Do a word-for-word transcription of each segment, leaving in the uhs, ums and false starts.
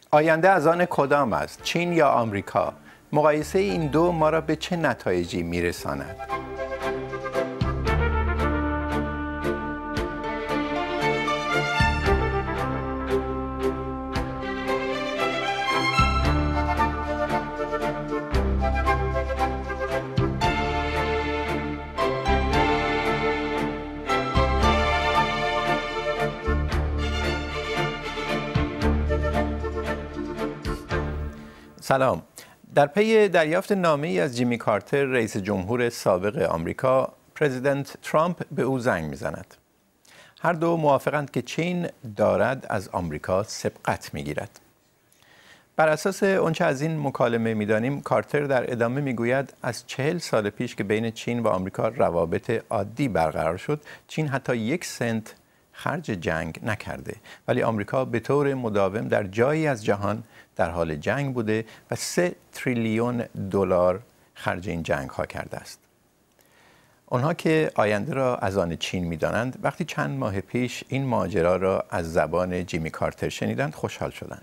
آینده از آن کدام است؟ چین یا آمریکا؟ مقایسه این دو ما را به چه نتایجی میرساند؟ سلام. در پی دریافت نامه‌ای از جیمی کارتر رئیس جمهور سابق آمریکا، پرزیدنت ترامپ به او زنگ می‌زند. هر دو موافقند که چین دارد از آمریکا سبقت می‌گیرد. بر اساس آنچه از این مکالمه می‌دانیم، کارتر در ادامه می‌گوید از چهل سال پیش که بین چین و آمریکا روابط عادی برقرار شد، چین حتی یک سنت خرج جنگ نکرده، ولی آمریکا به طور مداوم در جایی از جهان در حال جنگ بوده و سه تریلیون دلار خرج این جنگ ها کرده است. آنها که آینده را از آن چین می‌دانند، وقتی چند ماه پیش این ماجرا را از زبان جیمی کارتر شنیدند، خوشحال شدند.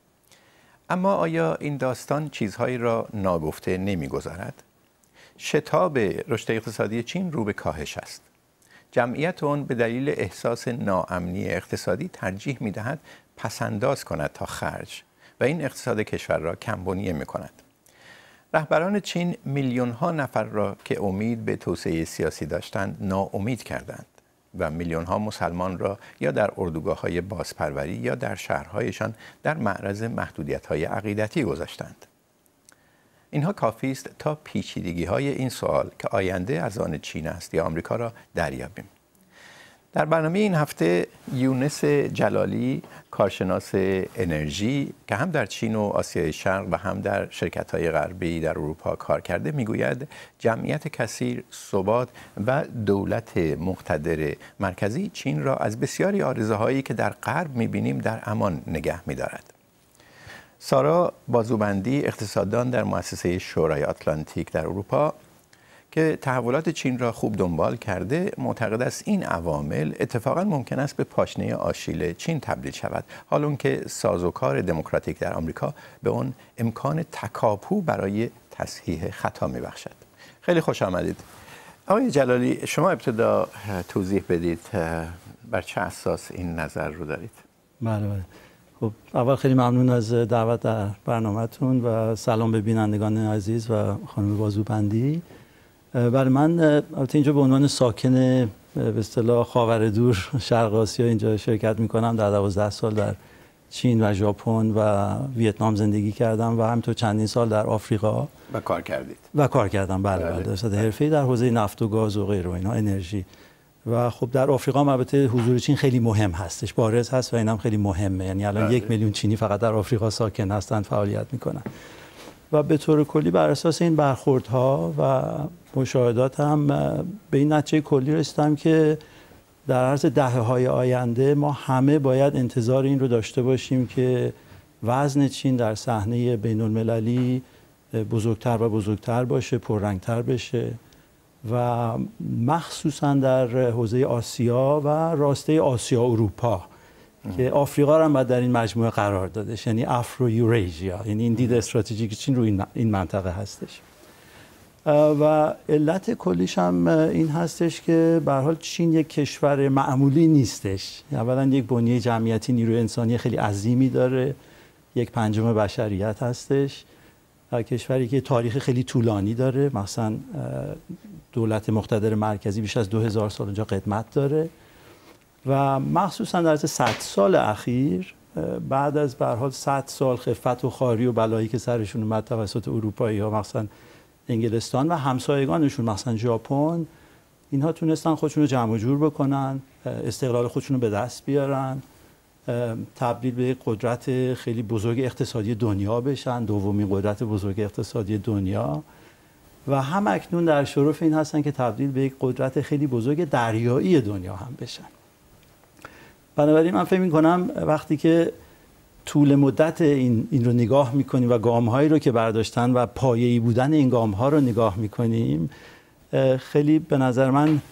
اما آیا این داستان چیزهایی را ناگفته نمی‌گذارد؟ شتاب رشد اقتصادی چین رو به کاهش است. جمعیت آن به دلیل احساس ناامنی اقتصادی ترجیح می‌دهد پس‌انداز کند تا خرج و این اقتصاد کشور را کم‌بنیه می‌کند. رهبران چین میلیون‌ها نفر را که امید به توسعه سیاسی داشتند ناامید کردند و میلیون‌ها مسلمان را یا در اردوگاه‌های بازپروری یا در شهرهایشان در معرض محدودیت‌های عقیدتی گذاشتند. اینها کافی است تا پیچیدگی‌های این سوال که آینده از آن چین است یا آمریکا را دریابیم. در برنامه این هفته یونس جلالی، کارشناس انرژی که هم در چین و آسیای شرق و هم در شرکت‌های غربی در اروپا کار کرده، میگوید جمعیت کثیر، ثبات و دولت مقتدر مرکزی چین را از بسیاری آرزوهایی که در غرب می‌بینیم در امان نگه می‌دارد. سارا بازوبندی، اقتصاددان در مؤسسه شورای آتلانتیک در اروپا که تحولات چین را خوب دنبال کرده، معتقد است این عوامل اتفاقا ممکن است به پاشنه آشیل چین تبدیل شود، حال که سازوکار دموکراتیک در آمریکا به اون امکان تکاپو برای تصحیح خطا میبخشد. خیلی خوش آمدید. آقای جلالی، شما ابتدا توضیح بدید بر چه اساس این نظر رو دارید؟ بله بله. خب اول خیلی ممنون از دعوت در برنامه‌تون و سلام به بینندگان عزیز و خانم بازوبندی. برای من البته اینجا به عنوان ساکن به اصطلاح خاوردور شرق آسیا اینجا شرکت میکنم. در دوازده سال در چین و ژاپن و ویتنام زندگی کردم و همینطور چندین سال در آفریقا و کار کردید. و کار کردم بله بله. در صورت حرفه‌ای در حوزه نفت و گاز و غیره و اینا، انرژی. و خب در آفریقا البته حضور چین خیلی مهم هستش، بارز هست و اینم خیلی مهمه. یعنی الان یک میلیون چینی فقط در آفریقا ساکن هستند، فعالیت میکنن. و به طور کلی بر اساس این برخوردها و مشاهدات هم به این نتیجه کلی رسیدم که در عرض دهه‌های آینده ما همه باید انتظار این رو داشته باشیم که وزن چین در صحنه بین‌المللی بزرگتر و بزرگتر باشه، پررنگتر بشه و مخصوصا در حوزه آسیا و راسته آسیا اروپا که آفریقا را هم باید در این مجموعه قرار دادش، یعنی افرو یوریژیا، یعنی این دید استراتژیک چین رو این منطقه هستش. و علت کلیش هم این هستش که به هر حال چین یک کشور معمولی نیستش. اولا یک بنیه جمعیتی نیروی انسانی خیلی عظیمی داره، یک پنجم بشریت هستش، کشوری که تاریخ خیلی طولانی داره، مثلا دولت مقتدر مرکزی بیش از دو هزار سال اونجا قدمت داره و مخصوصا در صد سال اخیر بعد از به هر حال صد سال خفت و خواری و بلایی که سرشون اومد توسط اروپایی‌ها، مثلا انگلستان و همسایگانشون مثلا ژاپن، اینها تونستن خودشون رو جمع و جور بکنن، استقلال خودشون رو به دست بیارن، تبدیل به قدرت خیلی بزرگ اقتصادی دنیا بشن، دومین قدرت بزرگ اقتصادی دنیا و هم اکنون در شرف این هستن که تبدیل به یک قدرت خیلی بزرگ دریایی دنیا هم بشن. بنابراین من فکر می‌کنم وقتی که طول مدت این این رو نگاه می‌کنیم و گام‌هایی رو که برداشتن و پایه‌ای بودن این گام‌ها رو نگاه می‌کنیم، خیلی به نظر من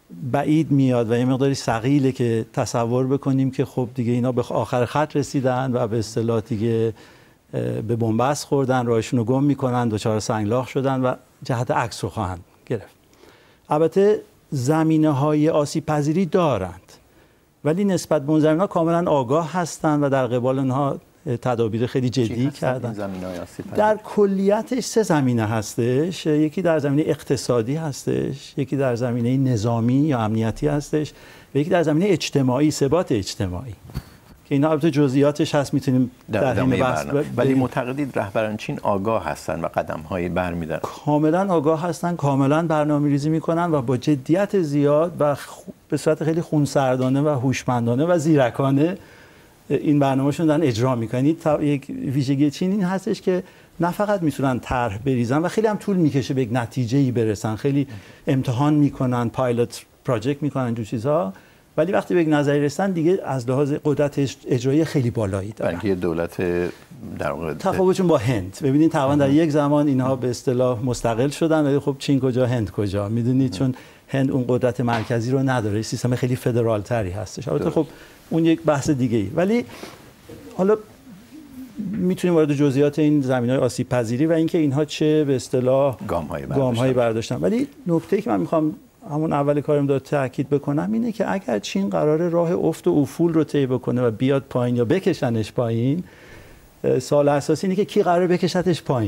بعید میاد و یه مقداری ثقیله که تصور بکنیم که خب دیگه اینا به آخر خط رسیدن و به اصطلاح دیگه به بنبست خوردن، راهشون رو گم میکنن، دچار سنگلاخ شدن و جهت عکس رو خواهند گرفت. البته زمینه‌های آسیب پذیری دارند، ولی نسبت به اون زمینه‌ها کاملا آگاه هستند و در قبال اونها تدابیر خیلی جدی کردن. در کلیتش سه زمینه هستش، یکی در زمینه اقتصادی هستش، یکی در زمینه نظامی یا امنیتی هستش و یکی در زمینه اجتماعی، ثبات اجتماعی که اینا البته جزئیاتش هست، میتونیم در ادامه بحث. ولی معتقدید رهبران چین آگاه هستن و قدم‌هایی برمی‌دارن؟ کاملا آگاه هستن، کاملا برنامه‌ریزی میکنن و با جدیت زیاد و به صورت خیلی خونسردانه و هوشمندانه و زیرکانه این برنامه‌شون دارن اجرا میکنن. یک ویژگی چین این هستش که نه فقط میتونن طرح بریزن و خیلی هم طول میکشه به یک نتیجه‌ای برسن، خیلی امتحان میکنن، پایلوت پروژکت میکنن جو چیزها، ولی وقتی به یک نظری رسن دیگه از لحاظ قدرت اجرایی خیلی بالایی دارن. بلکه دولت در واقع تفاوتشون با هند، ببینید تقریبا در یک زمان اینها به اصطلاح مستقل شدن، ولی خب چین کجا هند کجا، میدونید چون هند اون قدرت مرکزی رو نداره، سیستم خیلی فدرال تری هستش. البته خب اون یک بحث دیگه ای، ولی حالا میتونیم وارد جزئیات این زمینه‌های آسیب پذیری و اینکه اینها چه به اصطلاح گام‌هایی برداشتن. برداشتن ولی نکته‌ای که من میخوام همون اول کارم داد تاکید بکنم اینه که اگر چین قراره راه افت و افول رو طی بکنه و بیاد پایین یا بکشنش پایین، سوال اساسی اینه که کی قراره بکشتش پایین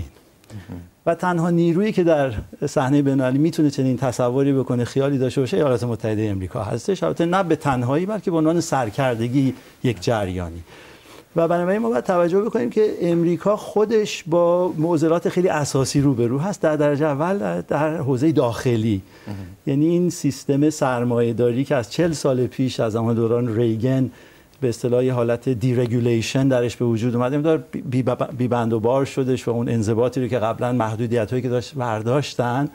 و تنها نیرویی که در صحنه بین‌المللی میتونه چنین تصوری بکنه، خیالی داشته باشه، ایالات متحده آمریکا هستش. البته نه به تنهایی بلکه به عنوان سرکردگی یک جریانی. و بنابراین ما باید توجه بکنیم که امریکا خودش با معضلات خیلی اساسی روبرو هست. در درجه اول در حوزه داخلی، یعنی این سیستم سرمایه‌داری که از چهل سال پیش از زمان دوران ریگن به اصطلاح حالت دیرگولیشن درش به وجود اومد، دار بی بند و بار شدش و اون انضباطی رو که قبلا محدودیتایی که داشت برداشتن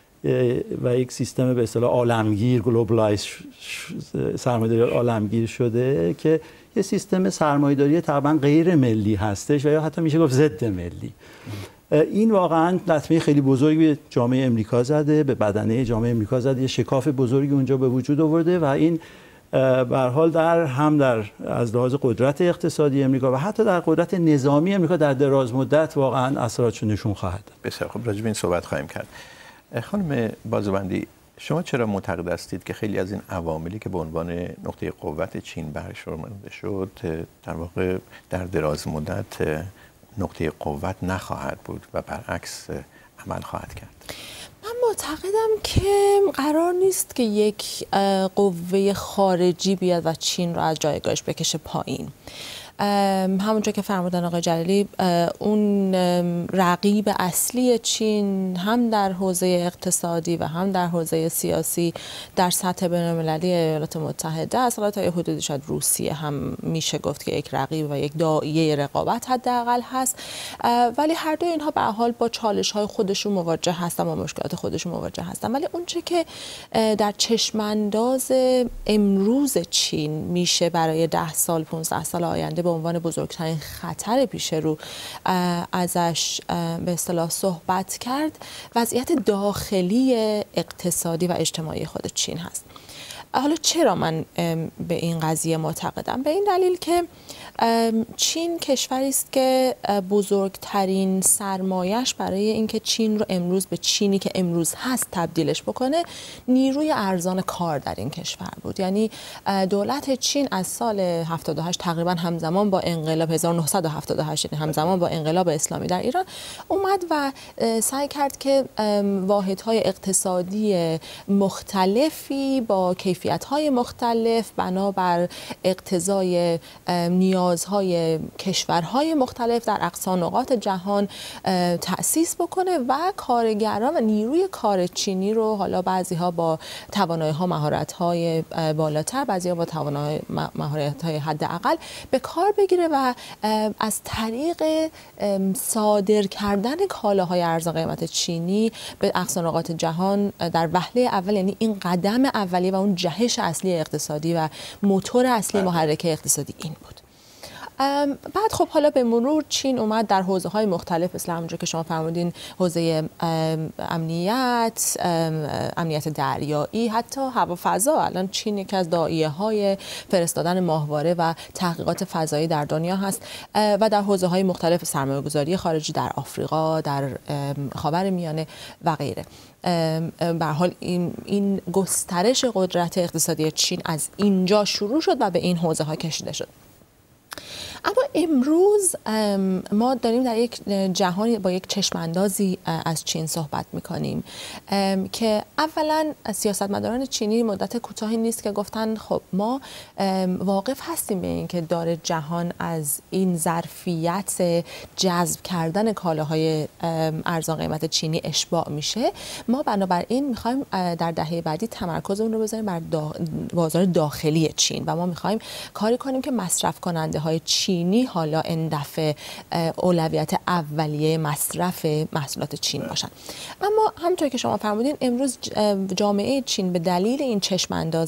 و یک سیستم به اصطلاح عالمگیر، گلوبالایز سرمایه‌داری عالمگیر شده که یه سیستم سرمایه‌داری تقریبا غیر ملی هستش و یا حتی میشه گفت ضد ملی. این واقعا لطمه خیلی بزرگی به جامعه امریکا زده، به بدنه جامعه امریکا زده، یه شکاف بزرگی اونجا به وجود آورده و این به هر حال در هم در از لحاظ قدرت اقتصادی امریکا و حتی در قدرت نظامی امریکا در دراز مدت واقعا اثراتش نشون خواهد داد. بسیار خوب، راجع به این صحبت خواهیم کرد. خانم بازوبندی، شما چرا معتقد هستید که خیلی از این عواملی که به عنوان نقطه قوت چین برشمرده شد در واقع در دراز مدت نقطه قوت نخواهد بود و برعکس عمل خواهد کرد؟ من معتقدم که قرار نیست که یک قوه خارجی بیاد و چین رو از جایگاهش بکشه پایین. همونجا که فرمودن آقای جلیلی، اون رقیب اصلی چین هم در حوزه اقتصادی و هم در حوزه سیاسی در سطح بین‌المللی ایالات متحده است. حالا تا یه حدودی شاید روسیه هم میشه گفت که یک رقیب و یک داعیه رقابت حداقل هست، ولی هر دو اینها به هر حال با چالش‌های خودشون مواجه هستن، با مشکلات خودشون مواجه هستن. ولی اونچه که در چشم‌انداز امروز چین میشه برای ده سال پانزده سال آینده به عنوان بزرگترین خطر پیش رو ازش به اصطلاح صحبت کرد، وضعیت داخلی اقتصادی و اجتماعی خود چین هست. حالا چرا من به این قضیه معتقدم؟ به این دلیل که چین کشوری است که بزرگترین سرمایش برای اینکه چین رو امروز به چینی که امروز هست تبدیلش بکنه نیروی ارزان کار در این کشور بود. یعنی دولت چین از سال هفتاد و هشت تقریبا همزمان با انقلاب هزار و نهصد و هفتاد و هشت، یعنی همزمان با انقلاب اسلامی در ایران اومد و سعی کرد که واحدهای اقتصادی مختلفی با کیفیت‌های مختلف بنابر اقتضای نیازهای کشورهای مختلف در اقصا نقاط جهان تأسیس بکنه و کارگران و نیروی کار چینی رو حالا بعضی‌ها با توانایی‌ها مهارت‌های بالاتر، بعضی‌ها با توانایی مهارت‌های حداقل به کار بگیره و از طریق صادر کردن کالاهای ارزان قیمت چینی به اقصا نقاط جهان در وهله اول، یعنی این قدم اولیه و اون جهش اصلی اقتصادی و موتور اصلی محرک اقتصادی این بود. بعد خب حالا به مرور چین اومد در حوزه‌های مختلف مثل همونجور که شما فرمودین حوزه امنیت، امنیت دریایی، حتی هوافضا. الان چین یکی از داعیه‌های فرستادن ماهواره و تحقیقات فضایی در دنیا هست و در حوزه‌های مختلف سرمایه‌گذاری خارجی در آفریقا، در خاورمیانه و غیره. به هر حال این این گسترش قدرت اقتصادی چین از اینجا شروع شد و به این حوزه‌ها کشیده شد. اما امروز ما داریم در یک جهانی با یک چشماندازی از چین صحبت می‌کنیم که اولا سیاستمداران چینی مدت کوتاهی نیست که گفتن خب ما واقف هستیم به این که داره جهان از این ظرفیت جذب کردن کالاهای ارزان قیمت چینی اشباع میشه. ما بنابراین می‌خوایم در دهه بعدی تمرکزمون رو بذاریم بر بازار داخلی چین و ما می‌خوایم کاری کنیم که مصرف کننده‌های چینی حالا این دفعه اولویت اولیه مصرف محصولات چین باشن. اما همونطور که شما فرمودین امروز جامعه چین به دلیل این چشمانداز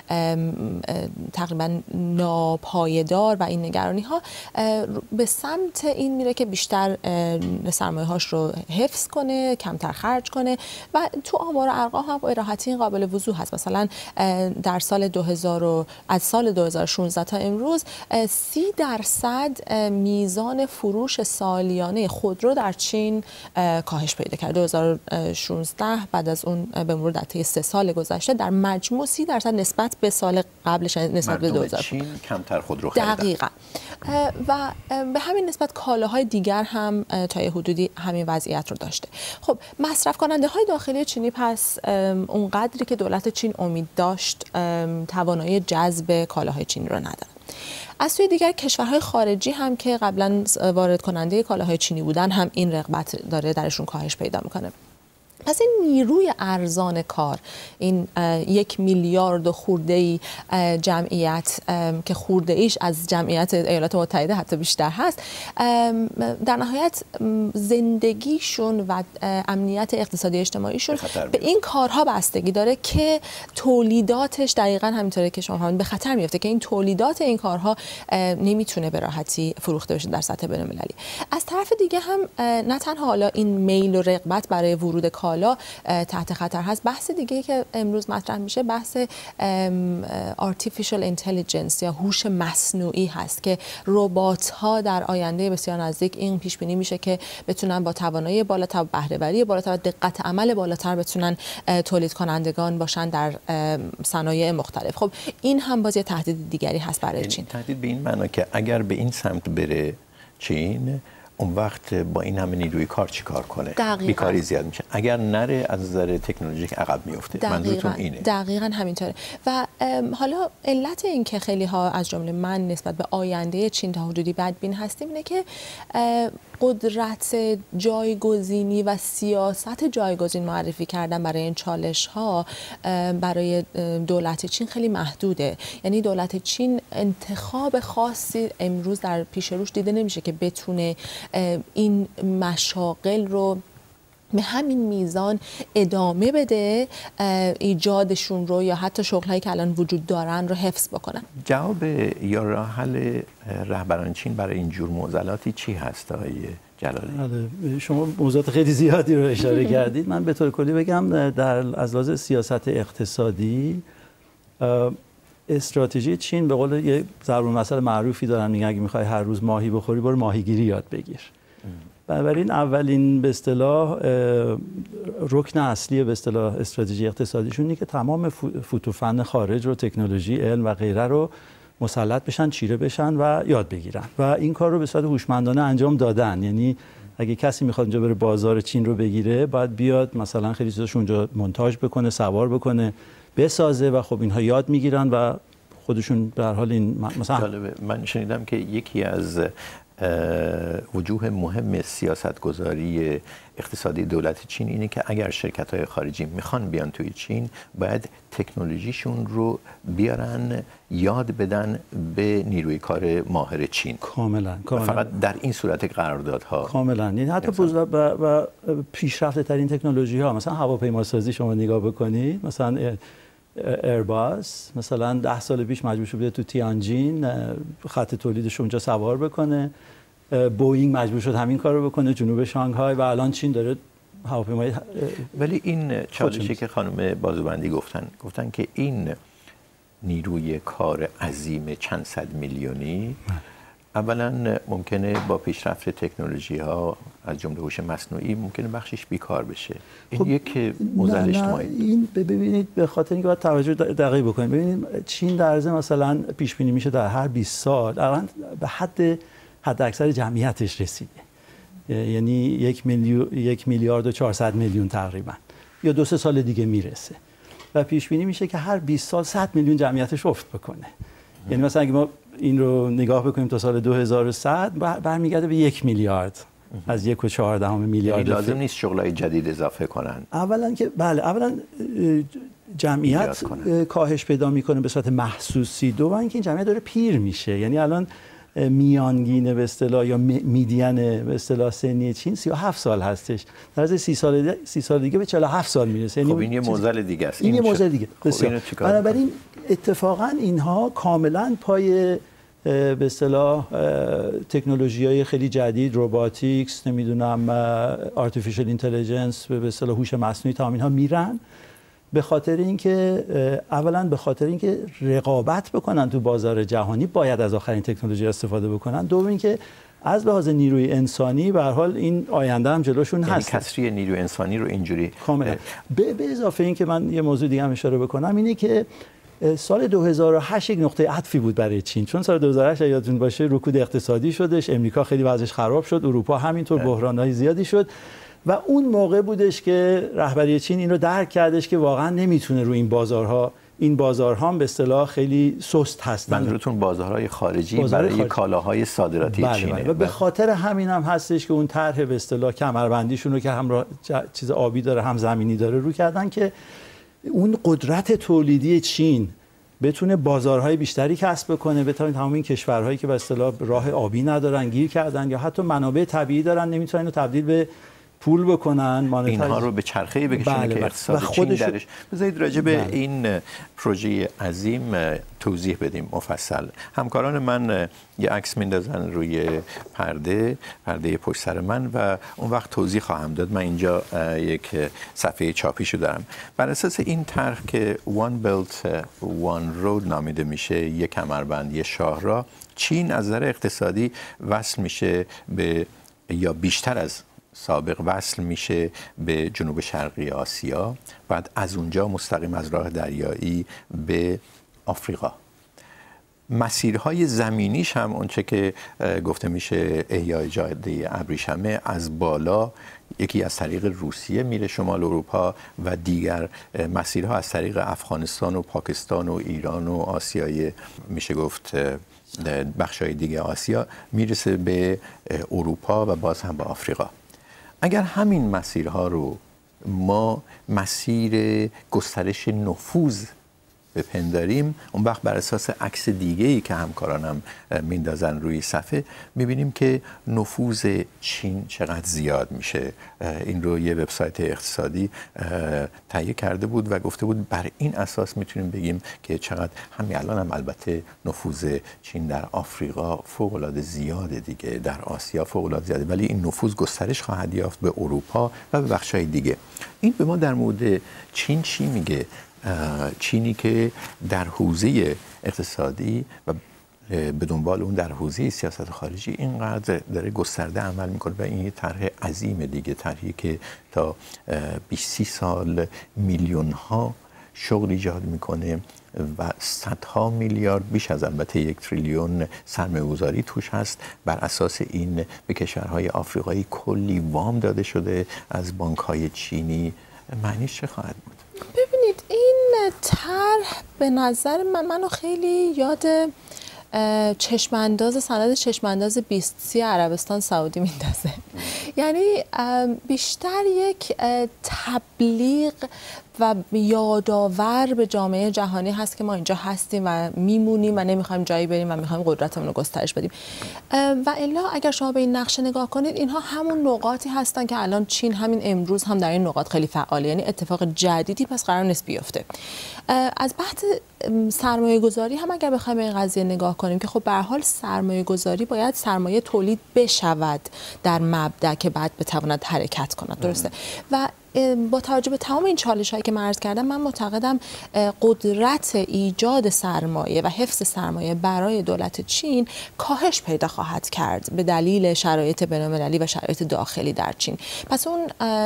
تقریبا ناپایدار و این نگرانی ها به سمت این میره که بیشتر سرمایه هاش رو حفظ کنه، کمتر خرج کنه و تو آمار و ارقام هم به راحتی قابل وضوح هست. مثلا در سال دو هزار از سال دو هزار و شانزده تا امروز سی درصد میزان فروش سالیانه خودرو در چین کاهش پیدا کرد. دو هزار و شانزده بعد از اون به مرور در طی سه سال گذشته در مجموع سی درصد نسبت به سال قبلش نسبت به دو هزار چین کمتر خودرو خریدن. دقیقاً. و به همین نسبت کالاهای دیگر هم تا یه حدودی همین وضعیت رو داشته. خب مصرف کننده های داخلی چینی پس اون قدری که دولت چین امید داشت توانایی جذب کالاهای چینی رو ندارن. از سوی دیگر کشورهای خارجی هم که قبلا وارد کننده کالاهای چینی بودن هم این رغبت داره درشون کاهش پیدا میکنه. پس این نیروی ارزان کار، این یک میلیارد و خورده‌ای جمعیت که خورده ایش از جمعیت ایالات متحده حتی بیشتر هست، در نهایت زندگیشون و امنیت اقتصادی اجتماعیشون به این کارها بستگی داره که تولیداتش دقیقاً همینطوره که شما فرمودین به خطر میفته که این تولیدات این کارها نمیتونه به راحتی فروخته بشه در سطح بین‌المللی. از طرف دیگه هم نه تنها حالا این میل و رغبت برای ورود کار حالا تحت خطر هست. بحث دیگه که امروز مطرح میشه بحث artificial intelligence یا هوش مصنوعی هست که ربات‌ها در آینده بسیار نزدیک این پیش بینی میشه که بتونن با توانایی بالاتر، بهره‌وری بالاتر و دقت عمل بالاتر بتونن تولید کنندگان باشن در صنایع مختلف. خب این هم باز یه تهدید دیگری هست برای چین. تهدید به این معنا که اگر به این سمت بره چین اون وقت با این همه نیروی کار چی کار کنه؟ دقیقاً. بیکاری زیاد میشه. اگر نره از نظر تکنولوژیک عقب میفته. منظورتون اینه؟ دقیقاً همینطوره. و حالا علت این که خیلی ها از جمله من نسبت به آینده چین تا حدودی بدبین هستیم اینه که قدرت جایگزینی و سیاست جایگزین معرفی کردن برای این چالش ها برای دولت چین خیلی محدوده. یعنی دولت چین انتخاب خاصی امروز در پیش روش دیده نمیشه که بتونه این مشاغل رو به همین میزان ادامه بده، ایجادشون رو یا حتی شغل‌هایی که الان وجود دارن رو حفظ بکنن. جواب یا راه حل رهبران چین برای این جور معضلاتی چی هست آقای جلالی؟ شما موضوعات خیلی زیادی رو اشاره کردید. من به طور کلی بگم در از لحاظ سیاست اقتصادی استراتژی چین به قول یه ضرب المثل معروفی دارن، میگن اگه میخوای هر روز ماهی بخوری برو ماهیگیری یاد بگیر. بنابراین اولین به اصطلاح رکن اصلی به اصطلاح استراتژی اقتصادیشون اینه که تمام فوتوفن خارج رو، تکنولوژی، علم و غیره رو مسلط بشن، چیره بشن و یاد بگیرن و این کار رو به صورت هوشمندانه انجام دادن. یعنی اگه کسی میخواد اونجا بره بازار چین رو بگیره باید بیاد مثلا خیلی چیزاش اونجا مونتاژ بکنه، سوار بکنه، بسازه و خب اینها یاد میگیرن و خودشون به هر حال این مثلا جالبه. من شنیدم که یکی از وجوه مهم سیاستگذاری اقتصادی دولت چین اینه که اگر شرکت‌های خارجی میخوان بیان توی چین باید تکنولوژیشون رو بیارن یاد بدن به نیروی کار ماهر چین. کاملا کاملا. فقط در این صورت قراردادها کاملا. یعنی حتی بزرگ و, و پیشرفته ترین تکنولوژی ها مثلا هواپیماسازی شما نگاه بکنید، مثلا ایرباس مثلا ده سال پیش مجبور شد تو تیانجین خط تولیدش اونجا سوار بکنه. بوئینگ مجبور شد همین کار رو بکنه جنوب شانگهای و الان چین داره هواپیمای. ولی این چالشی که خانم بازوبندی گفتن گفتن که این نیروی کار عظیم چند صد میلیونی اولا ممکنه با پیشرفت تکنولوژی ها از جمله هوش مصنوعی ممکنه بخشش بیکار بشه. این خب یک موزل اجتماعی. این ببینید به خاطر اینکه باید توجه دقیق بکنید. ببینید چین در عرض مثلا پیش بینی میشه در هر بیست سال الان به حد حد اکثر جمعیتش رسیده. یعنی یک میلیارد یک میلیارد و چهارصد میلیون تقریبا یا دو سه سال دیگه میرسه و پیش بینی میشه که هر بیست سال صد میلیون جمعیتش افت بکنه. یعنی مثلا اگه ما این رو نگاه بکنیم تا سال دو هزار و صد برمیگرده به یک میلیارد از یک و چهاردهم میلیارد. یعنی لازم نیست شغلای جدید اضافه کنن. اولا که بله اولا جمعیت کاهش پیدا میکنه به صورت محسوسی. دوم اینکه این جمعیت داره پیر میشه. یعنی الان میانگین به اصطلاح یا میدین به اصطلاح سنی چین سی و هفت سال هستش. در از سی سال دیگه سی سال دیگه به چهل و هفت سال میرسه. خب این یه معضل دیگه است. این یه معضل دیگه. بسیار. بنابراین اتفاقا اینها کاملا پای به اصطلاح تکنولوژی‌های خیلی جدید، روباتیکس، نمیدونم آرتفیشال اینتلیجنس، به اصطلاح هوش مصنوعی، تا اینها میرن به خاطر اینکه اولا به خاطر اینکه رقابت بکنن تو بازار جهانی باید از آخرین تکنولوژی استفاده بکنن. دوم اینکه از لحاظ نیروی انسانی به هر حال این آینده هم جلوشون یعنی هست. کسری نیروی انسانی رو اینجوری کاملا. به اضافه اینکه من یه موضوع دیگه هم اشاره بکنم اینه که سال دو هزار و هشت یک نقطه عطفی بود برای چین، چون سال دو هزار و هشت یادتون باشه رکود اقتصادی شدش، امریکا خیلی وضعش خراب شد، اروپا همینطور بحران‌های زیادی شد و اون موقع بودش که رهبری چین این رو درک کردش که واقعا نمیتونه رو این بازارها این بازارها هم به اصطلاح خیلی سست هستن. منظورتون بازارهای خارجی بازار برای خارجی. کالاهای صادراتی بله چینه. بله. و به خاطر همین هم هستش که اون طرح به اصطلاح کمربندیشون رو که هم چیز آبی داره هم زمینی داره رو کردن که اون قدرت تولیدی چین بتونه بازارهای بیشتری کسب بکنه، بتونه تمام این کشورهایی که به اصطلاح راه آبی ندارن، گیر کردن یا حتی منابع طبیعی دارن نمیتونن اینو تبدیل به پول بکنن، اینها رو به چرخه‌ای بکشونه بله که اقتصاد چین درش. بذارید راجع به بله. این پروژه عظیم توضیح بدیم مفصل. همکاران من یه عکس میندازن روی پرده پرده پشت سر من و اون وقت توضیح خواهم داد. من اینجا یک صفحه چاپیشو دارم. بر اساس این طرح که One Belt One Road نامیده میشه، یک کمربند یک شاهراه، چین از نظر اقتصادی وصل میشه به یا بیشتر از سابق وصل میشه به جنوب شرقی آسیا، بعد از اونجا مستقیم از راه دریایی به آفریقا. مسیرهای زمینیش هم اونچه که گفته میشه احیای جاده ابریشمه از بالا یکی از طریق روسیه میره شمال اروپا و دیگر مسیرها از طریق افغانستان و پاکستان و ایران و آسیای میشه گفت بخشای دیگه آسیا میرسه به اروپا و باز هم به آفریقا. اگر همین مسیرها رو ما مسیر گسترش نفوذ بپنداریم، اون وقت بر اساس عکس دیگه‌ای که همکارانم میندازن روی صفحه میبینیم که نفوذ چین چقدر زیاد میشه. این رو یه وبسایت اقتصادی تهیه کرده بود و گفته بود بر این اساس میتونیم بگیم که چقدر همین الان هم البته نفوذ چین در آفریقا فوق العاده زیاده دیگه، در آسیا فوق العاده زیاده، ولی این نفوذ گسترش خواهد یافت به اروپا و به بخش‌های دیگه. این به ما در مورد چین چی میگه؟ چینی که در حوزه اقتصادی و به دنبال اون در حوزه سیاست خارجی اینقدر داره گسترده عمل میکنه و این یه طرح عظیم دیگه، طرحی که تا بیست سی سال میلیون ها شغل ایجاد میکنه و صدها میلیارد بیش از البته یک تریلیون سرمایه‌گذاری توش هست. بر اساس این به کشورهای آفریقایی کلی وام داده شده از بانک‌های چینی. معنیش چه خواهد بود؟ ببینید این طرح به نظر من منو خیلی یاد چشمانداز سند چشمانداز بیست سی عربستان سعودی میندازه. یعنی بیشتر یک تبلیغ و یادآور به جامعه جهانی هست که ما اینجا هستیم و میمونیم و نمیخوایم جایی بریم و میخوایم قدرتمون رو گسترش بدیم. و الا اگر شما به این نقشه نگاه کنید، اینها همون نقاطی هستن که الان چین همین امروز هم در این نقاط خیلی فعاله. یعنی اتفاق جدیدی پس قرار نیست بیفته. از بحث سرمایه گذاری هم اگر بخوایم به این قضیه نگاه کنیم که خب به هر حال سرمایه گذاری باید سرمایه تولید بشود در مبدأ که بعد بتواند حرکت کند، درسته؟ و با توجه به تمام این چالش‌هایی که من عرض کردم، من معتقدم قدرت ایجاد سرمایه و حفظ سرمایه برای دولت چین کاهش پیدا خواهد کرد به دلیل شرایط بین‌المللی و شرایط داخلی در چین. پس اون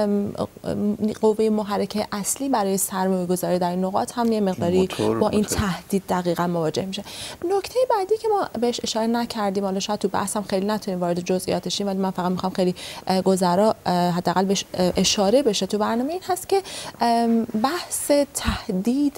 قوه محرک اصلی برای سرمایه‌گذاری در این نقاط هم یه مقداری موتور، با این موتور. تهدید دقیقاً مواجه میشه. نکته بعدی که ما بهش اشاره نکردیم، حالا شاید تو بحثم خیلی نتونیم وارد جزئیاتش شیم، ولی من فقط می‌خوام خیلی گذرا حداقل بهش اشاره بشه تو برنامه، این هست که بحث تهدید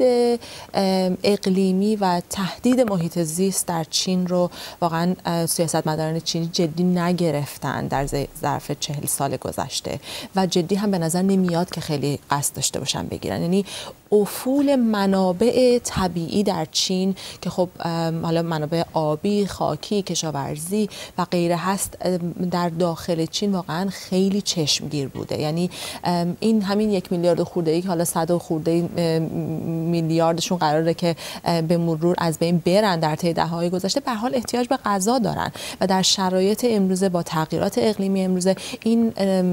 اقلیمی و تهدید محیط زیست در چین رو واقعا سیاستمداران چینی جدی نگرفتن در ظرف چهل سال گذشته و جدی هم به نظر نمیاد که خیلی قصد داشته باشن بگیرن. یعنی افول منابع طبیعی در چین که خب حالا منابع آبی، خاکی، کشاورزی و غیره هست در داخل چین واقعا خیلی چشمگیر بوده. یعنی این همین یک میلیارد خورده ای که حالا صد و خورده میلیاردشون قراره که به مرور از بین برن در طی دهه‌های گذشته، به هر حال احتیاج به غذا دارن و در شرایط امروزه با تغییرات اقلیمی امروزه این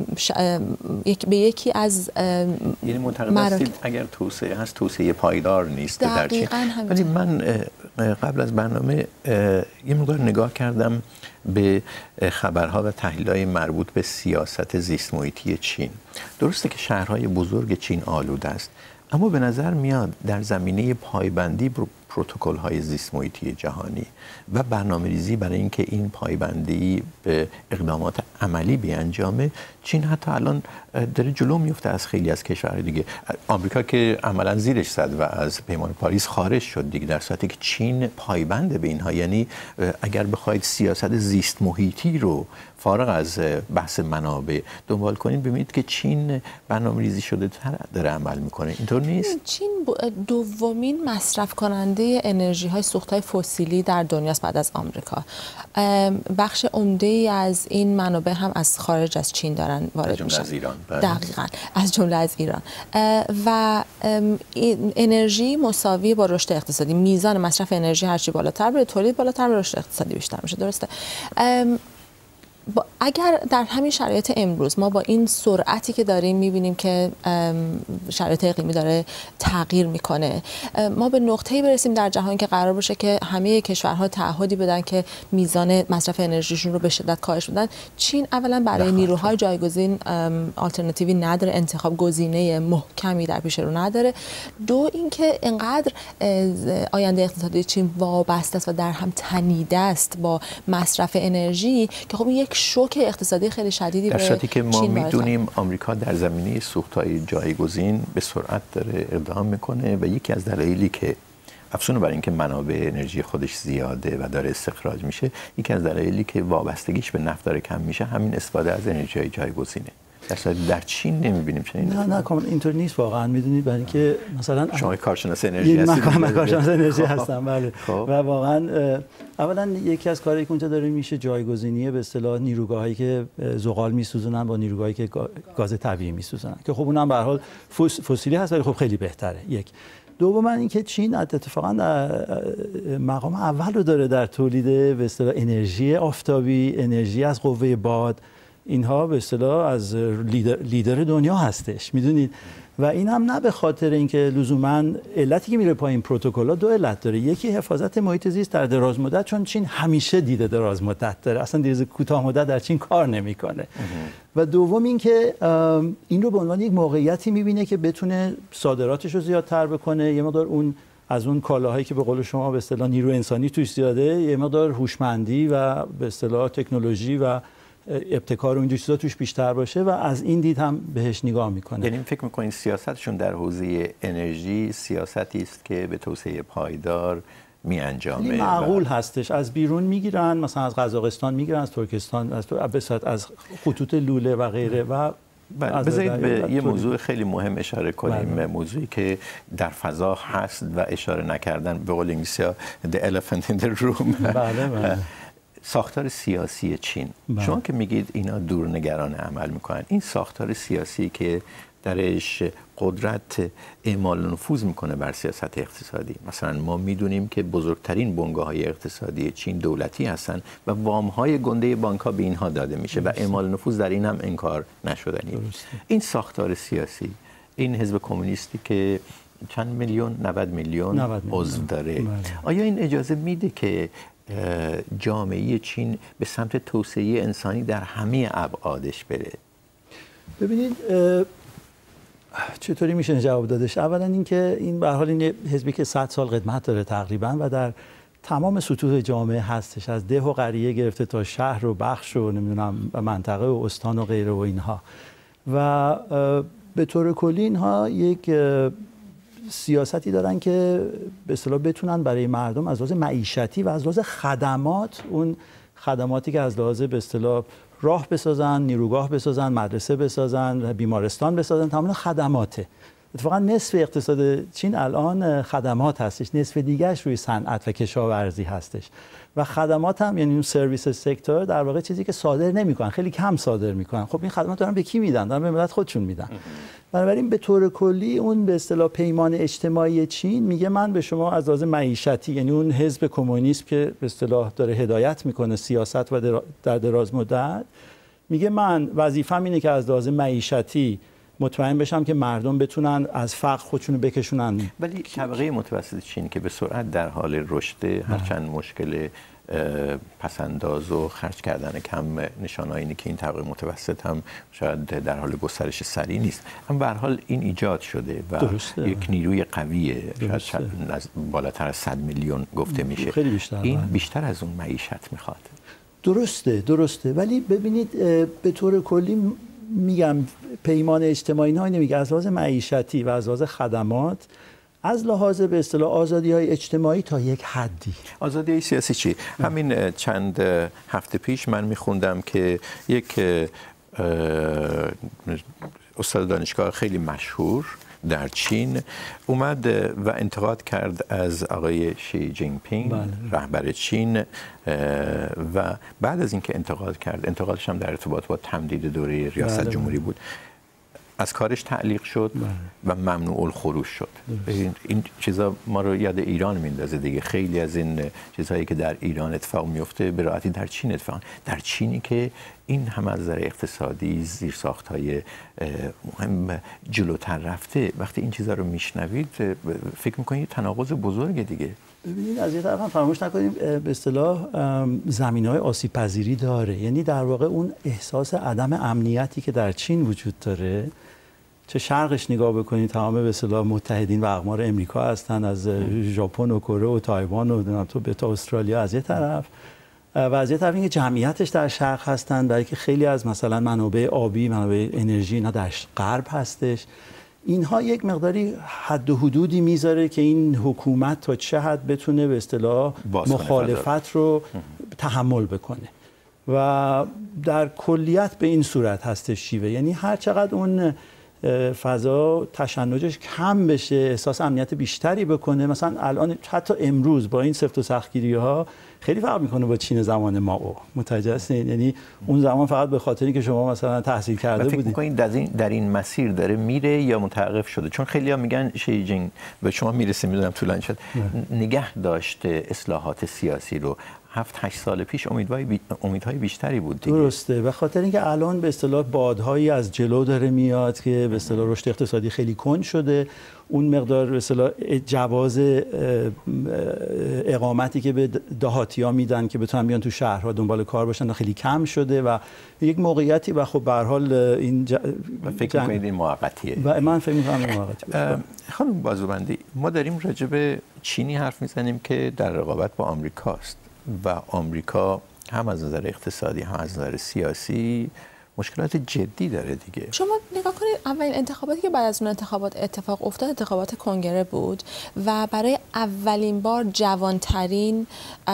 به یکی از یعنی معتقد هستید اگر توسعه هست توسعه پایدار نیست در چین. ولی من قبل از برنامه یه مقدار نگاه کردم به خبرها و تحلیل‌های مربوط به سیاست زیست محیطی چین. درسته که شهرهای بزرگ چین آلوده است، اما به نظر میاد در زمینه پایبندی پروتکل‌های زیست محیطی جهانی و برنامه‌ریزی برای اینکه این پایبندی به اقدامات عملی بیانجامه، چین حتی الان داره جلو میفته از خیلی از کشورهای دیگه. آمریکا که عملاً زیرش زد و از پیمان پاریس خارج شد دیگه، در صورتی که چین پایبند به اینها. یعنی اگر بخواید سیاست زیست محیطی رو فارغ از بحث منابع دنبال کنید، ببینید که چین برنامه‌ریزی شده تر داره عمل میکنه. اینطور نیست؟ چین دومین مصرف کننده انرژی های سوخت های فسیلی در دنیاست بعد از آمریکا. بخش عمده ای از این منابع هم از خارج از چین دارن وارد میشن. از ایران. دقیقاً از جمله از ایران. و انرژی مساوی با رشد اقتصادی. میزان مصرف انرژی هرچی بالاتر بره، تولید بالاتر بره، رشد اقتصادی بیشتر میشه. درسته؟ اگر در همین شرایط امروز ما با این سرعتی که داریم میبینیم که شرایط اقلیمی داره تغییر میکنه، ما به نقطه‌ای برسیم در جهان که قرار باشه که همه کشورها تعهدی بدن که میزان مصرف انرژیشون رو به شدت کاهش بدن. چین اولا برای نیروهای جایگزین آلترناتیوی نداره، انتخاب گزینه محکمی در پیش رو نداره. دو اینکه انقدر آینده اقتصادی چین وابسته است و در هم تنیده است با مصرف انرژی که خب یک شوک اقتصادی خیلی شدیدی به در صورتی که ما میدونیم داره. آمریکا در زمینه سوخت‌های جایگزین به سرعت داره اقدام میکنه و یکی از دلایلی که افزون بر اینکه منابع انرژی خودش زیاده و داره استخراج میشه، یکی از دلایلی که وابستگیش به نفت داره کم میشه همین استفاده از انرژی‌های جایگزینه. در صورتی در چین نمیبینیم چنین. نه نه کاملا اینطور نیست واقعا. میدونید برای اینکه مثلا شما کارشناس انرژی هستید. من کارشناس انرژی هستم بله. و واقعا اولا یکی از کارهایی که اونجا داره میشه جایگزینی به اصطلاح نیروگاهایی که زغال میسوزونن با نیروگاهایی که گاز طبیعی میسوزونن که خب اونم به هر حال فسیلی هست ولی خب خیلی بهتره. یک دوم اینکه چین اتفاقا مقام اول رو داره در تولید به اصطلاح انرژی آفتابی، انرژی از قوه باد. اینها به اصطلاح از لیدر, لیدر دنیا هستش، میدونید. و این هم نه به خاطر اینکه لزوما علتی که میره پایین پروتکل‌ها دو علت داره. یکی حفاظت محیط زیست در دراز مدت، چون چین همیشه دیده دراز مدت داره، اصلا دیده کوتاه مدت در چین کار نمیکنه. و دوم اینکه این رو به عنوان یک موقعیتی میبینه که بتونه صادراتش رو زیادتر بکنه، یه مقدار اون از اون کالاهایی که به قول شما به اصطلاح نیرو انسانی توش زیاده، یه مقدار هوشمندی و به اصطلاح تکنولوژی و ابتکار و این چیزا توش بیشتر باشه و از این دید هم بهش نگاه میکنه. یعنی فکر میکنین سیاستشون در حوزه انرژی سیاستی است که به توسعه پایدار می انجامه. معقول هستش، از بیرون میگیرن، مثلا از قزاقستان میگیرن، از ترکستان، از تو... از خطوط لوله و غیره. و بذارید به یه موضوع خیلی مهم اشاره کنیم. بله. موضوعی که در فضا هست و اشاره نکردن، به قول انگلیسی‌ها the elephant in the room. بله بله. ساختار سیاسی چین. بله. شما که میگید اینا دورنگرانه عمل میکنن، این ساختار سیاسی که درش قدرت اعمال نفوذ میکنه بر سیاست اقتصادی، مثلا ما میدونیم که بزرگترین بنگاه‌های اقتصادی چین دولتی هستن و وام‌های گنده بانک‌ها به اینها داده میشه و اعمال نفوذ در این هم انکار نشدنیه. این ساختار سیاسی، این حزب کمونیستی که چند میلیون نود میلیون عضو داره، آیا این اجازه میده که جامعه چین به سمت توسعه انسانی در همه ابعادش بره؟ ببینید چطوری میشه جواب دادش؟ اولا اینکه این به هر حال این حزبی که صد سال قدمت داره تقریبا و در تمام سطوح جامعه هستش، از ده و قریه گرفته تا شهر و بخش و نمیدونم منطقه و استان و غیره و اینها، و به طور کلی اینها یک سیاستی دارن که به اصطلاح بتونن برای مردم از لحاظ معیشتی و از لحاظ خدمات، اون خدماتی که از لحاظ به اصطلاح راه بسازن، نیروگاه بسازن، مدرسه بسازن، بیمارستان بسازن، تمام خدماته. اتفاقا نصف اقتصاد چین الان خدمات هستش، نصف دیگرش روی صنعت و کشاورزی هستش و خدمات هم یعنی اون سرویس سکتور در واقع چیزی که صادر نمیکنن، خیلی کم صادر میکنن. خب این خدمات دارن به کی میدن؟ دارن به ملت خودشون میدن. بنابراین به طور کلی اون به اصطلاح پیمان اجتماعی چین میگه من به شما از لحاظ معیشتی، یعنی اون حزب کمونیست که به اصطلاح داره هدایت میکنه سیاست و در دراز مدت، میگه من وظیفه‌م اینه که از لحاظ معیشتی مطمئن بشم که مردم بتونن از فقر خودشونو بکشونن. ولی طبقه متوسط چین که به سرعت در حال رشد، هرچند مشکل پسنداز و خرج کردن کم نشانه‌ای اینه که این طبقه متوسط هم شاید در حال گسترش سریع نیست، اما به هر حال این ایجاد شده و درسته. یک نیروی قویه، شاید بالاتر از صد میلیون گفته میشه. خیلی بیشتر. این بیشتر از اون معیشت میخواد. درسته درسته ولی ببینید به طور کلی میگم پیمان اجتماعی اینا نمیگه، از لحاظ معیشتی و از لحاظ خدمات، از لحاظ به اصطلاح آزادی‌های اجتماعی تا یک حدی. آزادی سیاسی چی؟ همین چند هفته پیش من میخوندم که یک استاد دانشگاه خیلی مشهور در چین اومد و انتقاد کرد از آقای شی جین پینگ بله. رهبر چین، و بعد از اینکه انتقاد کرد، انتقادش هم در ارتباط با تمدید دوره ریاست بله جمهوری بود، از کارش تعلیق شد بله. و ممنوع الخروج شد. این, این چیزا ما رو یاد ایران میندازه دیگه. خیلی از این چیزهایی که در ایران اتفاق میفته به راحتی در چین اتفاق. در چینی که این هم از نظر اقتصادی زیرساخت‌های مهم جلوتر رفته، وقتی این چیزا رو میشنوید فکر میکنید تناقض بزرگه دیگه. ببینید از یه طرف هم فراموش نکنیم به اصطلاح زمینه‌های آسیب پذیری داره، یعنی در واقع اون احساس عدم امنیتی که در چین وجود داره، چه شرقش نگاه بکنید تمام به اصطلاح متحدین و اقمار امریکا هستن، از ژاپن و کره و تایوان و تو به تا استرالیا از یه طرف، و از یه طرف اینکه جمعیتش در شرق هستن، برای که خیلی از مثلا منابع آبی، منابع انرژی اینا در غرب هستش. اینها یک مقداری حد و حدودی میذاره که این حکومت تا چه حد بتونه به اصطلاح مخالفت رو تحمل بکنه و در کلیت به این صورت هستش شیوه، یعنی هر چقدر اون فضا تشنجش کم بشه، احساس امنیت بیشتری بکنه. مثلا الان حتی امروز با این سفت و سختگیری ها خیلی فرق میکنه با چین زمان مائو، متوجه هستین؟ یعنی اون زمان فقط به خاطری که شما مثلا تحصیل کرده بودید. فکر می‌کنید در این در این مسیر داره میره یا متوقف شده؟ چون خیلی‌ها میگن شی جین به شما میرسه، میدونم طولانی شد، نگه داشته اصلاحات سیاسی رو. هفت هشت سال پیش امیدهای بی... امیدهای بیشتری بود دیگه. درسته، به خاطر اینکه الان به اصطلاح بادهایی از جلو داره میاد که به اصطلاح رشد اقتصادی خیلی کند شده، اون مقدار به اصطلاح جواز اقامتی که به دهاتی‌ها میدن که بتونن بیان تو شهرها دنبال کار باشن خیلی کم شده و یک موقعیتی و خب به هر حال این ج... فکر می‌کنید این موقتیه؟ و من فکر می‌کنم این موقتیه. خانم بازوبندی، ما داریم راجع به چینی حرف میزنیم که در رقابت با آمریکاست و آمریکا هم از نظر اقتصادی هم از نظر سیاسی مشکلات جدی داره دیگه. شما نگاه کنید اولین انتخاباتی که بعد از اون انتخابات اتفاق افتاد انتخابات کنگره بود و برای اولین بار جوانترین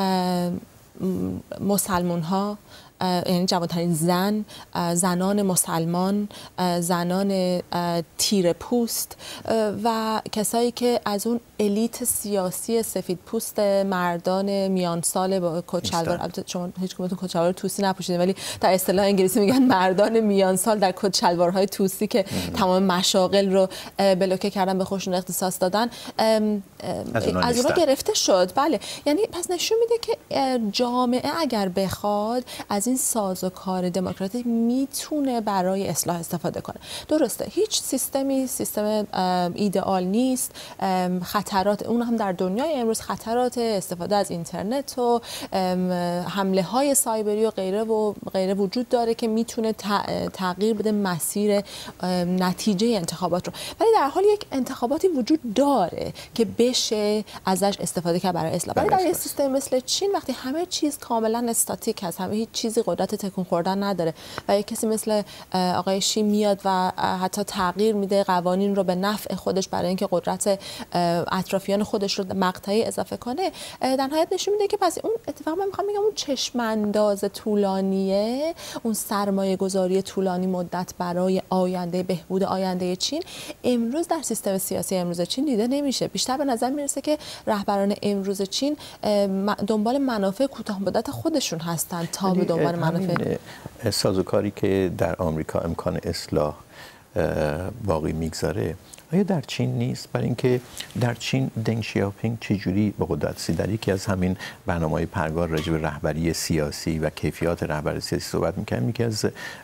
مسلمان ها، یعنی جوانترین زن، زنان مسلمان، زنان تیره پوست و کسایی که از اون الیت سیاسی سفید پوست مردان میان سال با کت-شلوار، شما هیچ کدومتون کت-شلوار توسی نپوشیدین ولی در اصطلاح انگلیسی میگن مردان میان سال در کت-شلوارهای توسی که تمام مشاغل رو بلوکه کردن، به خودشون اختصاص دادن، از اونها گرفته شد. بله، یعنی پس نشون میده که جامعه اگر بخواد از این سازوکار دموکراتیک میتونه برای اصلاح استفاده کنه. درسته هیچ سیستمی سیستم ایدئال نیست، خطرات اون هم در دنیای امروز، خطرات استفاده از اینترنت و حمله های سایبری و غیره و غیره وجود داره که میتونه تغییر بده مسیر نتیجه انتخابات رو، ولی در حال یک انتخاباتی وجود داره که بشه ازش استفاده کرد برای اصلاح. ولی در یک سیستم مثل چین وقتی همه چیز کاملا استاتیک هست، همه هیچ چیزی قدرت تکون خوردن نداره و یک کسی مثل آقای شی میاد و حتی تغییر میده قوانین رو به نفع خودش برای اینکه قدرت اطرافیان خودش رو مقطعی اضافه کنه، در نهایت نشون میده که پس اون اتفاقا من میخوام بگم اون چشم انداز طولانیه، اون سرمایه گذاری طولانی مدت برای آینده، بهبود آینده چین امروز در سیستم سیاسی امروز چین دیده نمیشه. بیشتر به نظر میرسه که رهبران امروز چین دنبال منافع کوتاه مدت خودشون هستن تا به دنبال منافع سازوکاری که در آمریکا امکان اصلاح باقی میگذاره آیا در چین نیست؟ برای اینکه در چین دنگ شیاوپینگ چجوری به قدرت رسید؟ در یکی از همین برنامه‌های پرگار راجع به رهبری سیاسی و کیفیات رهبری سیاسی صحبت می‌کردیم. یکی از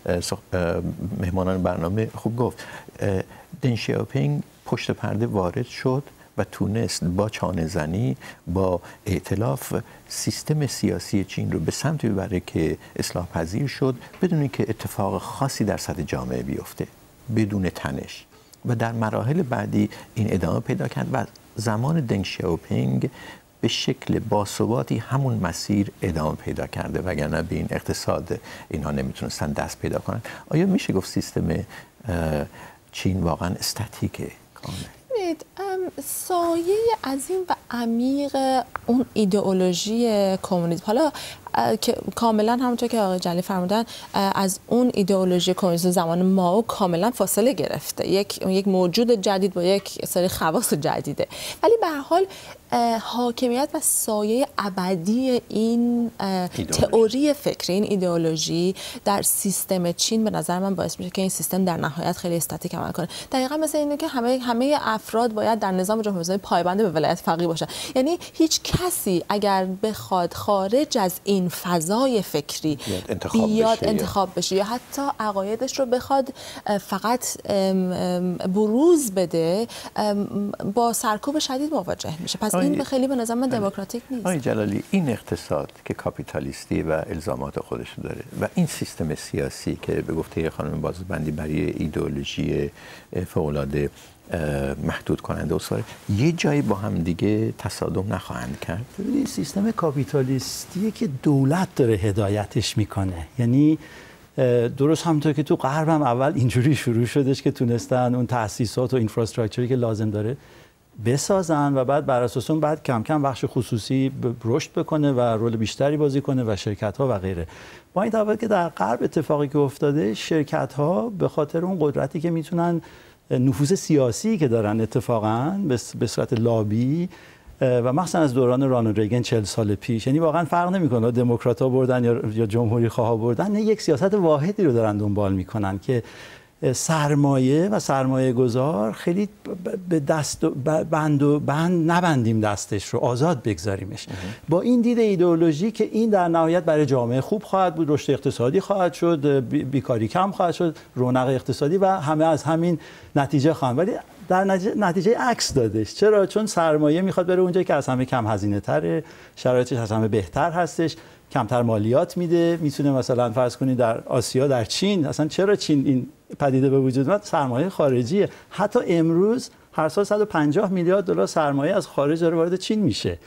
مهمانان برنامه خوب گفت دنگ شیاوپینگ پشت پرده وارد شد و تونست با چانه زنی، با ائتلاف سیستم سیاسی چین رو به سمتی ببره که اصلاح پذیر شد بدون اینکه اتفاق خاصی در سطح جامعه بیفته، بدون تنش، و در مراحل بعدی این ادامه پیدا کرد و زمان دنگ شیاوپینگ به شکل باثباتی همون مسیر ادامه پیدا کرده، وگرنه به این اقتصاد اینها نمیتونستن دست پیدا کنن. آیا میشه گفت سیستم چین واقعا استاتیکه کامل؟ سایه عظیم و عمیق اون ایدئولوژی کمونیسم، حالا که کاملا همونطور که آقای جلیلی فرمودن از اون ایدئولوژی کمونیسم زمان مائو کاملا فاصله گرفته، یک یک موجود جدید با یک سری خواص جدیده، ولی به هر حال حاکمیت و سایه ابدی این تئوری فکری، این ایدئولوژی در سیستم چین به نظر من باعث میشه که این سیستم در نهایت خیلی استاتیک عمل کنه. دقیقاً مثل اینه که همه همه افراد باید در نظام جمهوری اسلامی پایبند به ولایت فقیه باشن، یعنی هیچ کسی اگر بخواد خارج از این فضای فکری انتخاب بیاد بشه انتخاب بشه یا حتی عقایدش رو بخواد فقط بروز بده، با سرکوب شدید مواجه میشه. پس این خیلی به نظر من دموکراتیک نیست. آقای جلالی، این اقتصاد که کاپیتالیستی و الزامات خودش داره و این سیستم سیاسی که به گفته خانم بازرگانی برای ایدئولوژی فوق‌العاده محدود کننده استواره، یه جایی با هم دیگه تصادم نخواهند کرد. این سیستم کاپیتالیستی که دولت داره هدایتش میکنه، یعنی درست همونطور که تو غرب هم اول اینجوری شروع شدش که تونستن اون تأسیسات و اینفراستراکچری که لازم داره بسازن و بعد بر اساس اون بعد کم کم بخش خصوصی رشد بکنه و رول بیشتری بازی کنه و شرکت ها و غیره. با این تفاوت که در غرب اتفاقی که افتاده، شرکت ها به خاطر اون قدرتی که میتونن نفوذ سیاسی که دارن اتفاقا به صورت لابی و مخصوصا از دوران رانالد ریگن چهل سال پیش، یعنی واقعا فرق نمیکنه دموکرات‌ها بردن یا یا جمهوری خواها بردن، نه، یک سیاست واحدی رو دارن دنبال میکنن که سرمایه و سرمایه گذار خیلی به دست بند و بند نبندیم، دستش رو آزاد بگذاریمش. با این دید ایدئولوژی که این در نهایت برای جامعه خوب خواهد بود، رشد اقتصادی خواهد شد، بیکاری کم خواهد شد، رونق اقتصادی و همه از همین نتیجه خواهند، ولی در نتیجه عکس دادش. چرا؟ چون سرمایه میخواد بره اونجایی که از همه کم هزینه تره، شرایطش از همه بهتر هستش، کمتر مالیات میده. میتونه مثلا فرض کنید در آسیا، در چین، اصلا چرا چین این پدیده به وجود اومد؟ سرمایه خارجیه. حتی امروز هر سال صد و پنجاه میلیارد دلار سرمایه از خارج داره وارد چین میشه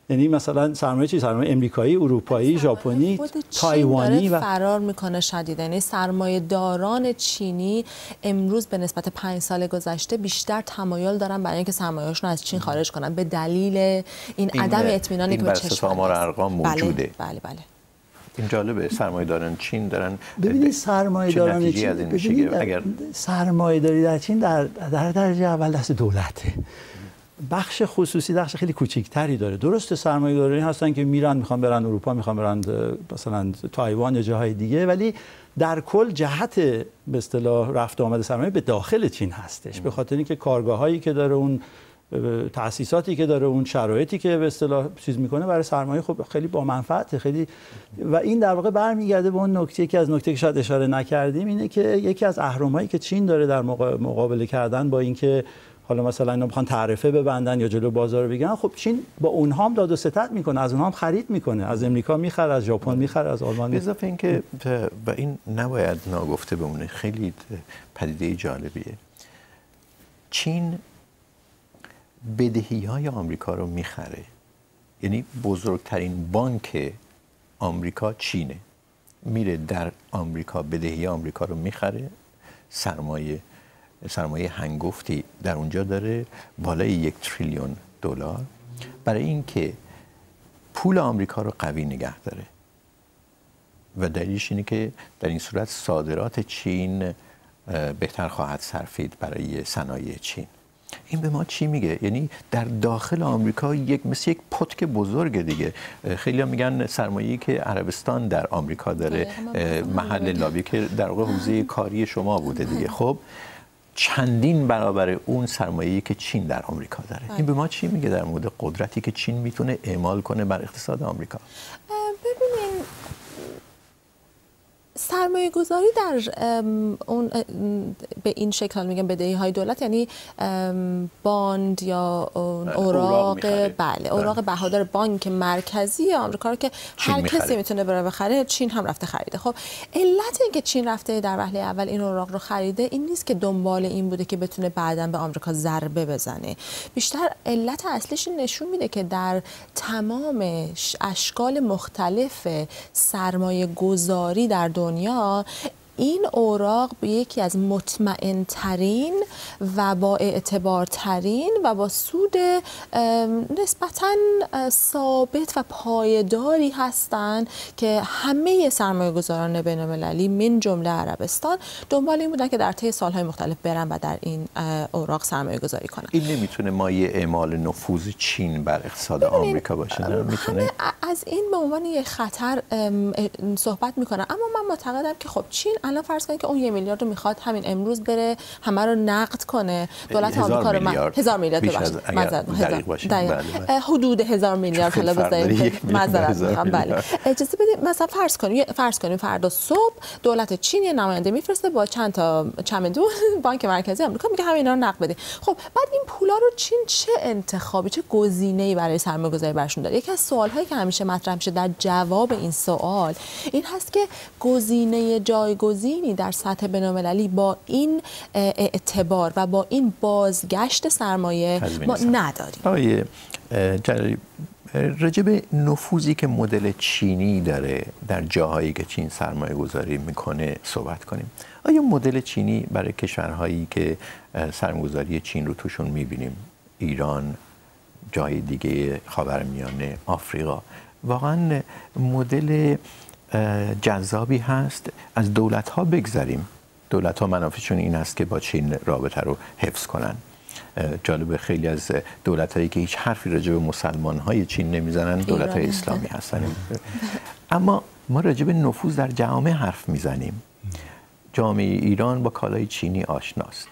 یعنی مثلا سرمایه چی؟ سرمایه امریکایی، اروپایی، ژاپنی، تایوانی و فرار میکنه شدیداً. یعنی سرمایه داران چینی امروز به نسبت پنج سال گذشته بیشتر تمایل دارن برای اینکه سرمایه‌هاشون از چین خارج کنن به دلیل این, این عدم اطمینانی که به چشم آمار ارقام موجوده. بله بله. این جالبه، سرمایه داران چین دارن. ببینید سرمایه داران چین از این میشه اگر سرمایه داری در چین در در درجه اول دست دولته. بخش خصوصی بخش خیلی کوچیک‌تری داره. درسته سرمایه دارانی هستن که میرن میخوان برن اروپا، میخوان برن مثلا تایوان یا جاهای دیگه، ولی در کل جهت به اصطلاح رفت آمد سرمایه به داخل چین هستش. به خاطر اینکه کارگاهایی که داره، اون تأسیساتی که داره، اون شرایطی که به اصطلاح چیز میکنه برای سرمایه خب خیلی با منفعت خیلی. و این در واقع برمیگرده به اون نکته که از نکته که شاید اشاره نکردیم، اینه که یکی از اهرم‌هایی که چین داره در مقابله کردن با اینکه حالا مثلا اینا میخوان تعرفه ببندن یا جلو بازار رو بگیرن، خب چین با اونها هم داد و ستد میکنه، از اونها هم خرید میکنه، از امریکا میخره، از ژاپن میخره، از آلمان. به اضافه اینکه و این نباید ناگفته بمونه، خیلی پدیده جالبیه. چین بدهی‌های آمریکا رو میخره، یعنی بزرگترین بانک آمریکا چینه، میره در آمریکا بدهی آمریکا رو میخره، سرمایه سرمایه هنگفتی در اونجا داره بالای یک تریلیون دلار برای اینکه پول آمریکا رو قوی نگه داره و دلیلش اینه که در این صورت صادرات چین بهتر خواهد صرفید برای صنایع چین. این به ما چی میگه؟ یعنی در داخل آمریکا یک مثل یک پتک بزرگ دیگه. خیلی ها میگن سرمایه‌ای که عربستان در آمریکا داره محل لابی که در واقع حوزه کاری شما بوده دیگه، خب چندین برابر اون سرمایه‌ای که چین در آمریکا داره. این به ما چی میگه در مورد قدرتی که چین میتونه اعمال کنه بر اقتصاد آمریکا؟ ببینین سرمایه گذاری در اون به این شکل میگم بدهی های دولت، یعنی باند یا اوراق، بله اوراق بهادار بانک مرکزی آمریکا رو که هر کسی میتونه بره بخره، چین هم رفته خریده. خب علت این که چین رفته در وهله اول این اوراق رو خریده این نیست که دنبال این بوده که بتونه بعداً به آمریکا ضربه بزنه، بیشتر علت اصلیش نشون میده که در تمام اشکال مختلف سرمایه گذاری در دنیا این اوراق به یکی از مطمئن ترین و با اعتبار ترین و با سود نسبتاً ثابت و پایداری هستند که همه سرمایه گذاران بین المللی من جمله عربستان دنبال این بودن که در طی سالهای مختلف برن و در این اوراق سرمایه گذاری کنن. این نمیتونه مایه اعمال نفوذ چین بر اقتصاد آمریکا باشه؟ نه میتونه از این به عنوان یک خطر صحبت میکنن، اما من معتقدم که خب چین الان فرض کنید که اون یه میلیارد رو میخواد همین امروز بره همه رو نقد کنه، دولت آمریکا رو من... هزار میلیارد ببخشید حدود هزار میلیارد حالا بذارید معذرت میخوام، بله اجازه بدید مثلا فرض کنیم فرض کنیم فردا صبح دولت چین یه نماینده میفرسته با چند تا چمدون بانک مرکزی آمریکا میگه همین اینا رو نقد بده. خب بعد این پولا رو چین چه انتخابی، چه گزینه‌ای برای سرمایه‌گذاری براشون داره؟ یکی از سوال‌هایی که همیشه مطرح میشه در جواب این سوال این هست که گزینه جایگزینی در سطح بین‌المللی با این اعتبار و با این بازگشت سرمایه ما نداریم. آقای جلالی، راجع به نفوذی که مدل چینی داره در جاهایی که چین سرمایه گذاری میکنه صحبت کنیم. آیا مدل چینی برای کشورهایی که سرمایه گذاری چین رو توشون میبینیم، ایران، جای دیگه خاورمیانه، آفریقا، واقعا مدل جذابی هست؟ از دولت ها بگذاریم، دولت ها منافعشون این است که با چین رابطه رو حفظ کنن. جالب خیلی از دولت هایی که هیچ حرفی راجع به مسلمان های چین نمیزنن دولت های اسلامی هستن. اما ما راجع به نفوذ در جامعه حرف میزنیم. جامعه ایران با کالای چینی آشناست.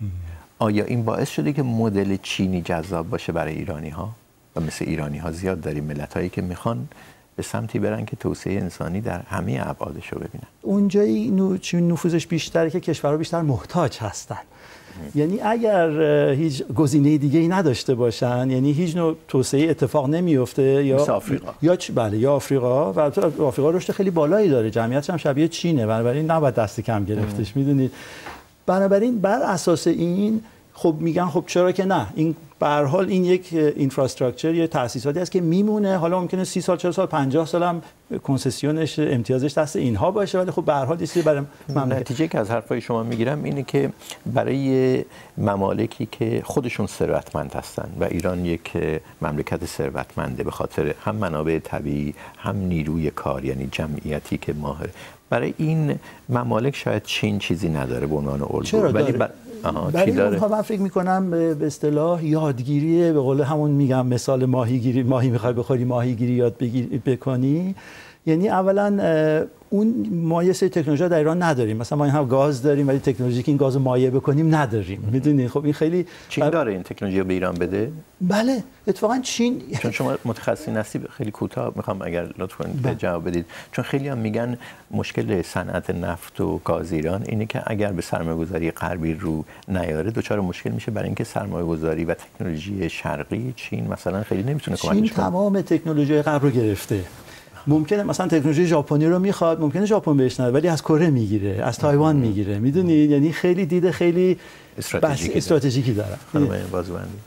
آیا این باعث شده که مدل چینی جذاب باشه برای ایرانی ها؟ و مثل ایرانی ها زیاد داریم ملت هایی که میخوان به سمتی برن که توسعه انسانی در همه ابعادش رو ببینن. اونجایی نفوذش بیشتره که کشورها بیشتر محتاج هستن. یعنی اگر هیچ گزینه دیگه ای نداشته باشن، یعنی هیچ نوع توسعه اتفاق نمیفته، یا آفریقا یا چ... بله یا آفریقا، و آفریقا رشد خیلی بالایی داره، جمعیتش هم شبیه چینه، بنابراین نباید دست کم گرفتش، میدونید. بنابراین بر اساس این خب میگن خب چرا که نه، این به هر حال این یک اینفراستراکچر یا تأسیساتی است که میمونه. حالا ممکنه سی سال چهل سال پنجاه سال هم کنسسیونش امتیازش دست اینها باشه، ولی خب به هر حال چیزی برای مملکت. نتیجه که از حرفای شما میگیرم اینه که برای ممالکی که خودشون ثروتمند هستن و ایران یک مملکت ثروتمنده به خاطر هم منابع طبیعی هم نیروی کار، یعنی جمعیتی که ماهر، برای این ممالک شاید چین چیزی نداره به عنوان الگو، ولی بر... برای اونها من فکر میکنم به اصطلاح یادگیری، به قول همون میگم مثال ماهیگیری، ماهی میخوای بخوری ماهیگیری یاد بگیری بکنی، یعنی اولا اون ما یه سری تکنولوژی در ایران نداریم، مثلا ما این هم گاز داریم ولی تکنولوژی که این گازو مایع بکنیم نداریم، میدونید. خب این خیلی چین داره این تکنولوژی رو به ایران بده؟ بله اتفاقا چین، چون شما متخصصین هستی خیلی کوتاه میخوام اگر لطف کنید جواب بدید، چون خیلی هم میگن مشکل صنعت نفت و گاز ایران اینه که اگر به سرمایه‌گذاری غربی رو نیاره دچار مشکل میشه، برای اینکه سرمایه‌گذاری و تکنولوژی شرقی چین مثلا خیلی نمیتونه کمکش کنه. چین تمام تکنولوژی غرب رو گرفته. ممکنه مثلا تکنولوژی ژاپنی رو میخواد، ممکنه ژاپن بهش نده ولی از کره میگیره، از تایوان میگیره، میدونید. یعنی خیلی دیده خیلی استراتژیکی استراتژیکی داره. خانم بازوبندی،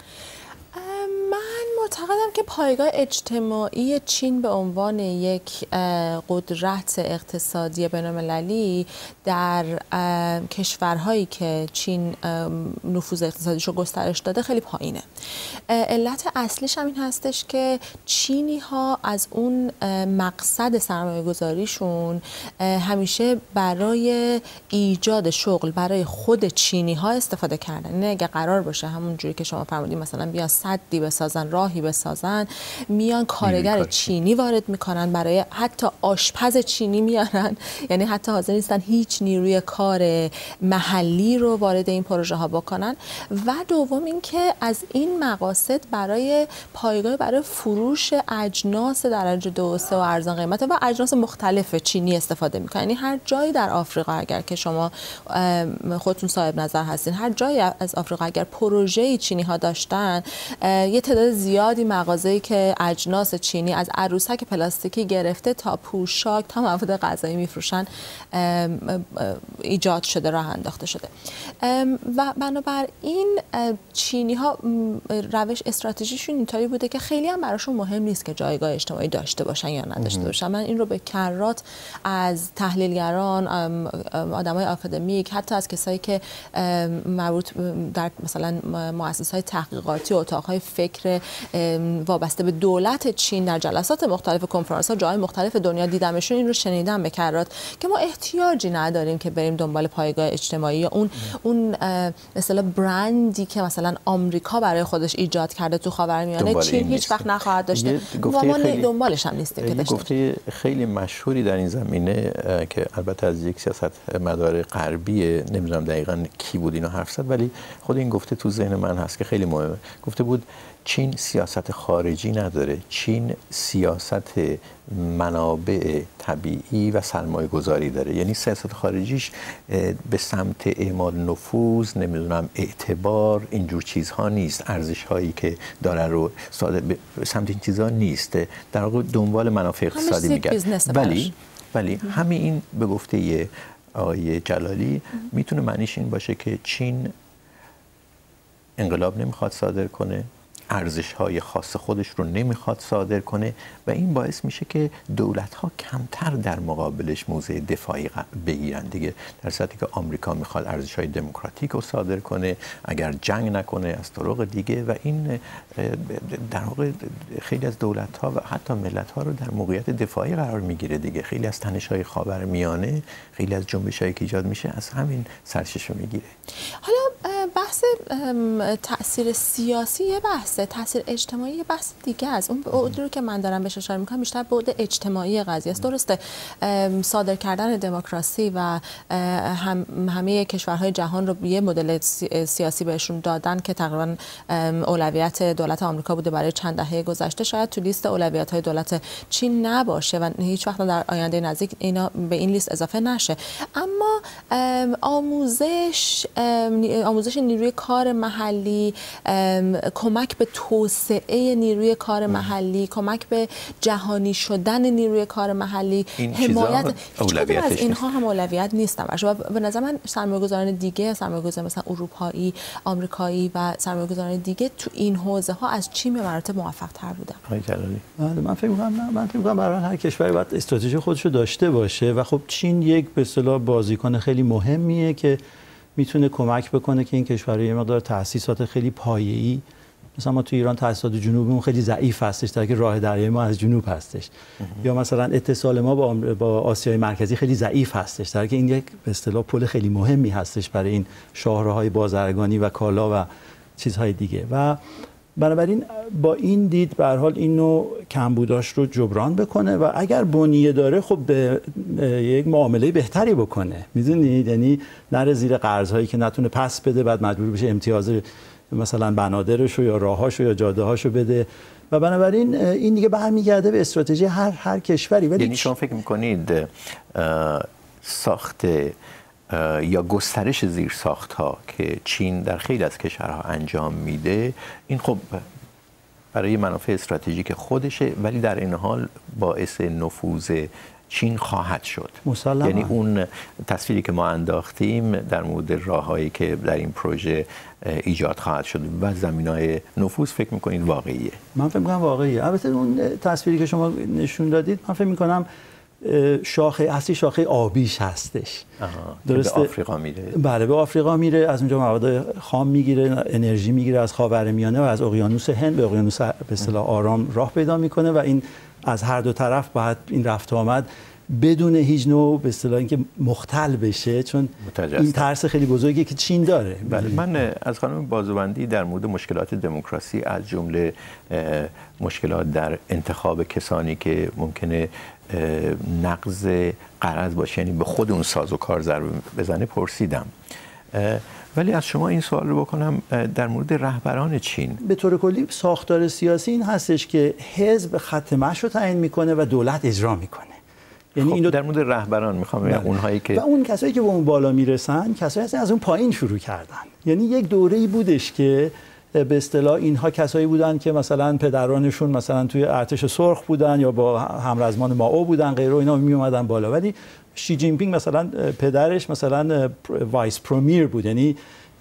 معتقدم که پایگاه اجتماعی چین به عنوان یک قدرت اقتصادی بین‌المللی در کشورهایی که چین نفوذ اقتصادیش رو گسترش داده خیلی پایینه. علت اصلیش هم این هستش که چینی ها از اون مقصد سرمایه گذاریشون همیشه برای ایجاد شغل برای خود چینی ها استفاده کردن. نه اگه قرار باشه همون جوری که شما فرمودید مثلا بیان سدی بسازن، راهی بسازن، میان کارگر چینی وارد میکنن، برای حتی آشپز چینی میارن، یعنی حتی حاضر نیستن هیچ نیروی کار محلی رو وارد این پروژه ها بکنن. و دوم اینکه از این مقاصد برای پایگاه برای فروش اجناس درجه دو و سه و ارزان قیمت و اجناس مختلف چینی استفاده میکنن. یعنی هر جایی در آفریقا اگر که شما خودتون صاحب نظر هستین، هر جایی از آفریقا اگر پروژه چینی ها داشتن، یه تعداد زیادی مغازه‌ای که اجناس چینی از عروسک پلاستیکی گرفته تا پوشاک تا مواد غذایی میفروشن ایجاد شده، راه انداخته شده. و بنابراین چینی ها روش استراتژیشون اینطوری بوده که خیلی هم براشون مهم نیست که جایگاه اجتماعی داشته باشن یا نداشته باشن. من این رو به کرات از تحلیلگران، آدمای آکادمیک، حتی از کسایی که مربوط در مثلا مؤسسه‌های تحقیقاتی و اتاق‌های فکر وابسته به دولت چین در جلسات مختلف، کنفرانس‌ها جای مختلف دنیا دیدمشون، این رو شنیدم به کرات که ما احتیاجی نداریم که بریم دنبال پایگاه اجتماعی یا اون اون مثلا برندی که مثلا آمریکا برای خودش ایجاد کرده تو خاورمیانه چین هیچ وقت نخواهد داشته و ما دنبالش هم نیستیم که داشته. گفته خیلی مشهوری در این زمینه که البته از یک سیاست مدار غربی، نمیدونم دقیقاً کی بود اینو حرف زد، ولی خود این گفته تو ذهن من هست که خیلی مهمه. گفته بود چین سیاست خارجی نداره، چین سیاست منابع طبیعی و سرمایه گذاری داره. یعنی سیاست خارجیش به سمت اعمال نفوذ، نمیدونم اعتبار، اینجور چیزها نیست، ارزش هایی که داره رو به سمت این چیزها نیست، در واقع دنبال منافع اقتصادی میگرده. ولی ولی همین این به گفته آقای جلالی میتونه معنیش این باشه که چین انقلاب نمیخواد صادر کنه، ارزش‌های خاص خودش رو نمیخواد صادر کنه و این باعث میشه که دولت‌ها کمتر در مقابلش موضع دفاعی بگیرن دیگه، در صورتی که آمریکا میخواد ارزش‌های دموکراتیک رو صادر کنه، اگر جنگ نکنه از طرق دیگه، و این در واقع خیلی از دولت‌ها و حتی ملت‌ها رو در موقعیت دفاعی قرار میگیره دیگه. خیلی از تنش‌های خاورمیانه، خیلی از جنبش‌هایی که ایجاد میشه از همین سرچشمه میگیره. حالا بحث تأثیر سیاسی یه بحثه، تأثیر اجتماعی یه بحث دیگه است. اون بعدی رو که من دارم بهش اشاره میکنم بیشتر بعد اجتماعی قضیه است. درسته صادر کردن دموکراسی و هم همه کشورهای جهان رو یه مدل سیاسی بهشون دادن که تقریبا اولویت دولت آمریکا بوده برای چند دهه گذشته، شاید تو لیست اولویت‌های دولت چین نباشه و هیچ وقت در آینده نزدیک اینا به این لیست اضافه نشه. اما آموزش آموزش نیروی کار محلی، کمک به به توسعه نیروی کار محلی، کمک به جهانی شدن نیروی کار محلی، حمایت اولویت از اینها هم اولویت نیستن. و به نظر من سرمایه‌گذاران دیگه، سرمایه‌گذاران مثلا اروپایی، آمریکایی و سرمایه‌گذاران دیگه تو این حوزه ها از چین به مراتب موفق تر بودن. آقای جلالی، من فکر می‌کنم نه من فکر می‌کنم برای هر کشوری باید استراتژی خودش رو داشته باشه و خب چین یک به اصطلاح بازیکن خیلی مهمیه که میتونه کمک بکنه که این کشورها یه مقدار تأسیسات خیلی پایه‌ای، مثلا ما تو ایران تأسیسات جنوبیمون خیلی ضعیف هستش تا که راه دریایی ما از جنوب هستش، یا مثلا اتصال ما با با آسیای مرکزی خیلی ضعیف هستش تا که این یک به اصطلاح پل خیلی مهمی هستش برای این شاهراهای بازرگانی و کالا و چیزهای دیگه. و بنابراین با این دید به هر حال اینو کمبوداش رو جبران بکنه و اگر بنیه داره خب به یک معامله بهتری بکنه، میدونید، یعنی نره زیر قرض‌هایی که نتونه پس بده بعد مجبور بشه امتیاز مثلا بنادرشو یا راهاشو یا جاده‌هاشو بده. و بنابراین این دیگه برمیگرده به استراتژی هر هر کشوری. ولی یعنی شما فکر می‌کنید ساخت یا گسترش زیر ساخت‌ها که چین در خیلی از کشورها انجام میده، این خب برای منافع استراتژیک خودشه ولی در این حال باعث نفوذ چین خواهد شد. مسلما. یعنی اون تصویری که ما انداختیم در مورد راههایی که در این پروژه ایجاد خواهد شد و زمینه‌های نفوذ فکر می‌کنید واقعیه؟ من فکر می‌کنم واقعیه. البته اون تصویری که شما نشون دادید من فکر می‌کنم شاخه اصلی شاخه آبیش هستش. درسته؟ به آفریقا میره. بله به آفریقا میره، از اونجا مواد خام میگیره، انرژی میگیره از خاورمیانه و از اقیانوس هند به اقیانوس به اصطلاح آرام راه پیدا میکنه و این از هر دو طرف باید این رفت و آمد بدون هیچ نوع به اصطلاح اینکه مختل بشه، چون این ترس خیلی بزرگی که چین داره. بله من از خانم بازوبندی در مورد مشکلات دموکراسی از جمله مشکلات در انتخاب کسانی که ممکنه نقض قرارداد باشه، یعنی به خود اون سازوکار ضربه بزنه پرسیدم. ولی از شما این سوال رو بکنم در مورد رهبران چین. به طور کلی ساختار سیاسی این هستش که حزب خط مشی رو تعیین میکنه و دولت اجرا میکنه. یعنی خب اینو در مورد رهبران میخوام بگم اونهایی که و اون کسایی که به اون بالا میرسن کسایی هستن از اون پایین شروع کردن. یعنی یک دوره‌ای بودش که به اصطلاح اینها کسایی بودن که مثلا پدرانشون مثلا توی ارتش سرخ بودن یا با همرزمان مائو بودن غیره، اینا می اومدن بالا. ولی شی جین پینگ مثلا پدرش مثلا وایس پرمیر بود، یعنی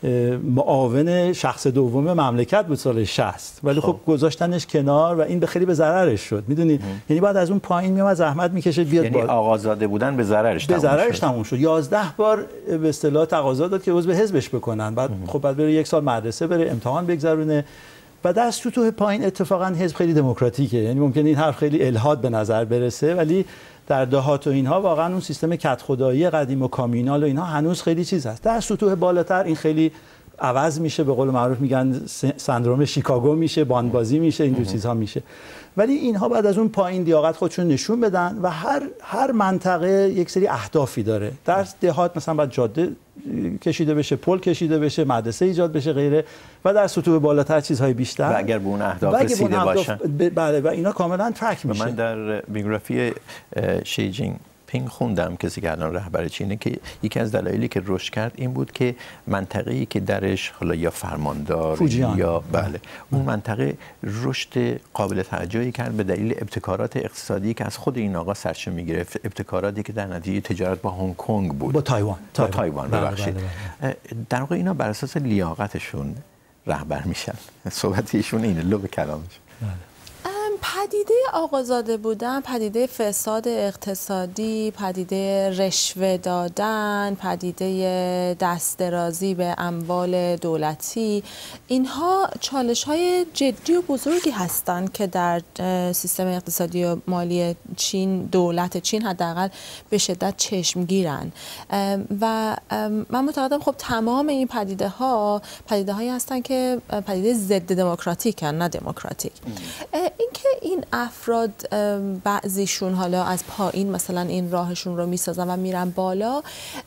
معاون شخص دوم مملکت بود سال شصت، ولی خب, خب گذاشتنش کنار و این به خیلی به ضررش شد، میدونید. یعنی بعد از اون پایین میومد زحمت میکشه بیاد یعنی بالا. آقازاده بودن به ضررش به ضررش تموم شد. یازده بار به اصطلاح تقاضا داد که عضو حزبش بکنن، بعد خب بعد بره یک سال مدرسه بره امتحان بگذرونه و در سطوح پایین اتفاقا حزب خیلی دموکراتیکه. یعنی ممکنه این حرف خیلی الحاد به نظر برسه ولی در دهات و اینها واقعا اون سیستم کت خدایی قدیم و کامینال و اینها هنوز خیلی چیز هست. در سطوح بالاتر این خیلی عوض میشه، به قول معروف میگن سندروم شیکاگو میشه، باندبازی میشه، این دو چیزها میشه. ولی اینها بعد از اون پایین لیاقت خودشون نشون بدن و هر هر منطقه یک سری اهدافی داره. در دهات مثلا باید جاده کشیده بشه، پل کشیده بشه، مدرسه ایجاد بشه غیره، و در سطوح بالاتر چیزهای بیشتر و اگر به اون اهداف رسیده باشن بله و اینا کاملا ترک میشه. من در بیوگرافی شی جین پینگ خوندم کسی که الان رهبر چینه که یکی از دلایلی که رشد کرد این بود که منطقه‌ای که درش حالا یا فرماندار فوجیان. یا بله اون منطقه رشد قابل توجهی کرد به دلیل ابتکارات اقتصادی که از خود این آقا سرچشمه می‌گیره، ابتکاراتی که در نتیجه تجارت با هنگ کنگ بود، با تایوان با تایوان ببخشید. بله بله بله. در واقع اینا بر اساس لیاقتشون رهبر میشن. صحبت ایشون اینه، لب کلامش. بله. پدیده آقازاده بودن، پدیده فساد اقتصادی، پدیده رشوه دادن، پدیده دست درازی به اموال دولتی، اینها چالش‌های جدی و بزرگی هستند که در سیستم اقتصادی و مالی چین، دولت چین حداقل به شدت چشمگیرن و من معتقدم خب تمام این پدیده ها پدیده هایی هستن که پدیده ضد دموکراتیکن، نه دموکراتیک. اینکه این افراد بعضیشون حالا از پایین مثلا این راهشون رو میسازن و میرن بالا،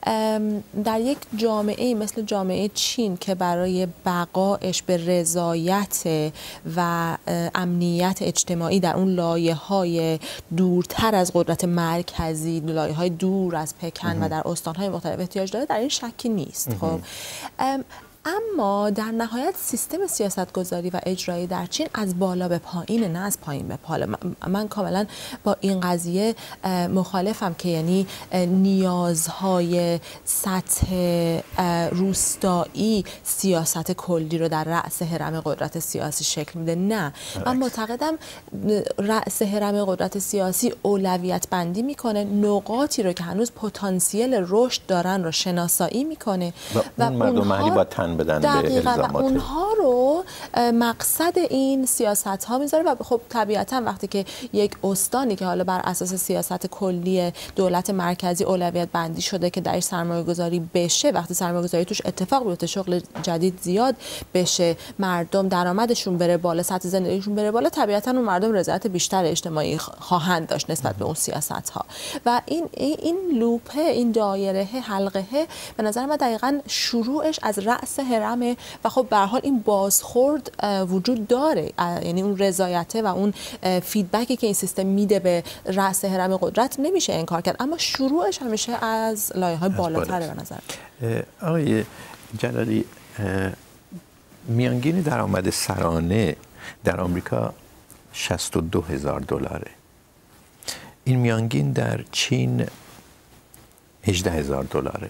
در یک جامعه مثل جامعه چین که برای بقایش به رضایت و امنیت اجتماعی در اون لایه‌های دورتر از قدرت مرکزی، لایه‌های دور از پکن و در استان‌های مختلف احتیاج داره، در این شکی نیست. خب اما در نهایت سیستم سیاستگذاری و اجرایی در چین از بالا به پایین، نه از پایین به بالا. من کاملا با این قضیه مخالفم که یعنی نیازهای سطح روستایی سیاست کلی رو در رأس هرم قدرت سیاسی شکل میده. نه، من معتقدم رأس هرم قدرت سیاسی اولویت بندی میکنه، نقاطی رو که هنوز پتانسیل رشد دارن رو شناسایی میکنه و, و اون مردم محلی با تن بدن به الزامات و اونها رو مقصد این سیاست ها میذاره. و خب طبیعتا وقتی که یک استانی که حالا بر اساس سیاست کلی دولت مرکزی اولویت بندی شده که درش سرمایه گذاری بشه، وقتی سرمایه گذاری توش اتفاق بیفته، شغل جدید زیاد بشه، مردم درآمدشون بره بالا، سطح زندگیشون بره بالا، طبیعتا اون مردم رضایت بیشتر اجتماعی خواهند داشت نسبت به اون سیاست ها. و این این لوپه، این دایره حلقه به نظر من دقیقاً شروعش از رأس هرمه و خب به هر حال این بازخورد وجود داره، یعنی اون رضایت و اون فیدبکی که این سیستم میده به رأس هرم قدرت نمیشه انکار کرد، اما شروعش همیشه از لایه‌های بالاتره به نظر. آقای جلالی، میانگین درآمد سرانه در آمریکا شصت و دو هزار دلاره. این میانگین در چین هجده هزار دلاره.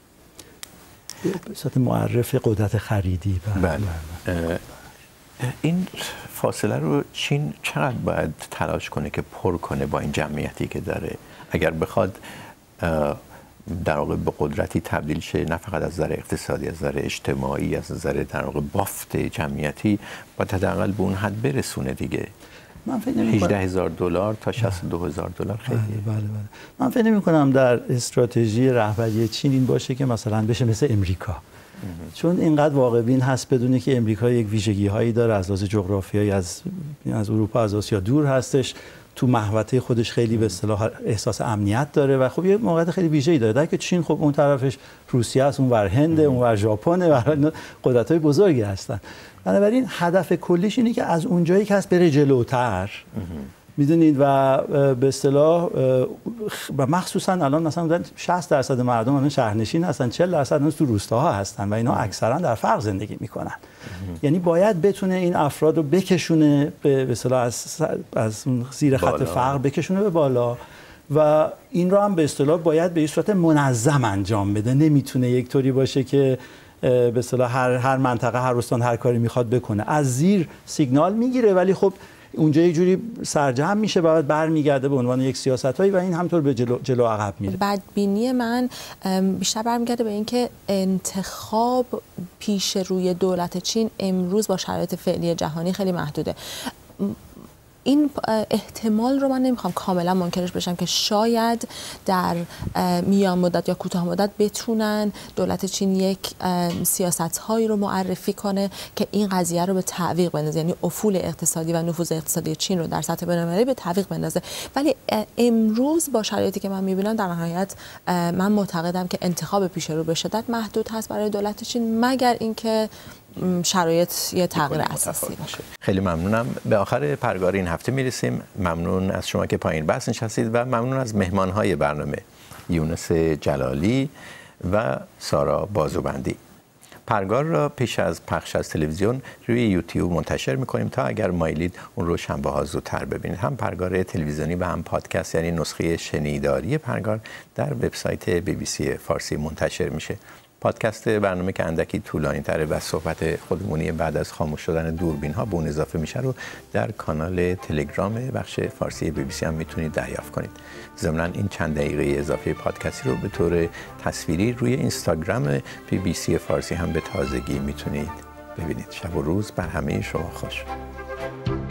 به صورت معرف قدرت خریدی. بله. این فاصله رو چین چقدر باید تلاش کنه که پر کنه با این جمعیتی که داره، اگر بخواد در واقع به قدرتی تبدیل شه، نه فقط از نظر اقتصادی، از نظر اجتماعی، از نظر در واقع بافت جمعیتی، با حداقل به اون حد برسونه دیگه. من فکر نمی‌کنم هجده هزار دلار تا شصت و دو هزار دلار خیلی. بله بله بله. من فکر نمی‌کنم در استراتژی رهبری چین این باشه که مثلا بشه مثل امریکا. چون اینقدر واقع بین هست بدونه که امریکا یک ویژگی‌هایی داره، از لحاظ جغرافیایی از از اروپا، از آسیا دور هستش، تو محوطه خودش خیلی به اصطلاح احساس امنیت داره و خب یه موقعیت خیلی ویژه‌ای داره. در که چین خب اون طرفش روسیه است، اون ور هند، اون ور ژاپن و قدرت‌های بزرگی هستن. بنابراین هدف کلیش اینه که از اونجایی که هست بره جلوتر. میدونید و به اصطلاح و مخصوصا الان مثلا شصت درصد مردم الان شهرنشین هستن، چهل درصد تو روستاها هستن و اینا اکثرا در فقر زندگی میکنن. یعنی باید بتونه این افراد رو بکشونه به اصطلاح از از زیر خط فقر بکشونه به بالا و این رو هم به اصطلاح باید به صورت منظم انجام بده. نمیتونه یک طوری باشه که به اصطلاح هر هر منطقه، هر استان هر کاری میخواد بکنه. از زیر سیگنال میگیره ولی خب اونجا یه جوری سرجم میشه، بعد برمیگرده به عنوان یک سیاستایی و این همطور به جلو جلو عقب میره. بدبینی من بیشتر برمیگرده به اینکه انتخاب پیش روی دولت چین امروز با شرایط فعلی جهانی خیلی محدوده. این احتمال رو من نمیخوام کاملا منکرش بشم که شاید در میان مدت یا کوتاه مدت بتونن دولت چین یک سیاست‌هایی رو معرفی کنه که این قضیه رو به تعویق بندازه، یعنی افول اقتصادی و نفوذ اقتصادی چین رو در سطح بین‌المللی به تعویق بندازه. ولی امروز با شرایطی که من میبینم در نهایت من معتقدم که انتخاب پیش رو به شدت محدود هست برای دولت چین، مگر اینکه شرایط یه تغییر اساسی باشه. خیلی ممنونم. به آخر پرگار این هفته میرسیم. ممنون از شما که پایین بحث نشستید و ممنون از مهمانهای برنامه یونس جلالی و سارا بازوبندی. پرگار را پیش از پخش از تلویزیون روی یوتیوب منتشر میکنیم تا اگر مایلید اون رو شنبه ها زودتر ببینید. هم پرگار تلویزیونی و هم پادکست، یعنی نسخه شنیداری پرگار در وبسایت بی بی سی فارسی منتشر میشه. پادکست برنامه که اندکی طولانی تره و صحبت خودمونی بعد از خاموش شدن دوربین ها به اون اضافه میشه رو در کانال تلگرام بخش فارسی بی بی سی هم میتونید دریافت کنید. ضمناً این چند دقیقه اضافه پادکستی رو به طور تصویری روی اینستاگرام بی بی سی فارسی هم به تازگی میتونید ببینید. شب و روز بر همه شما خوش.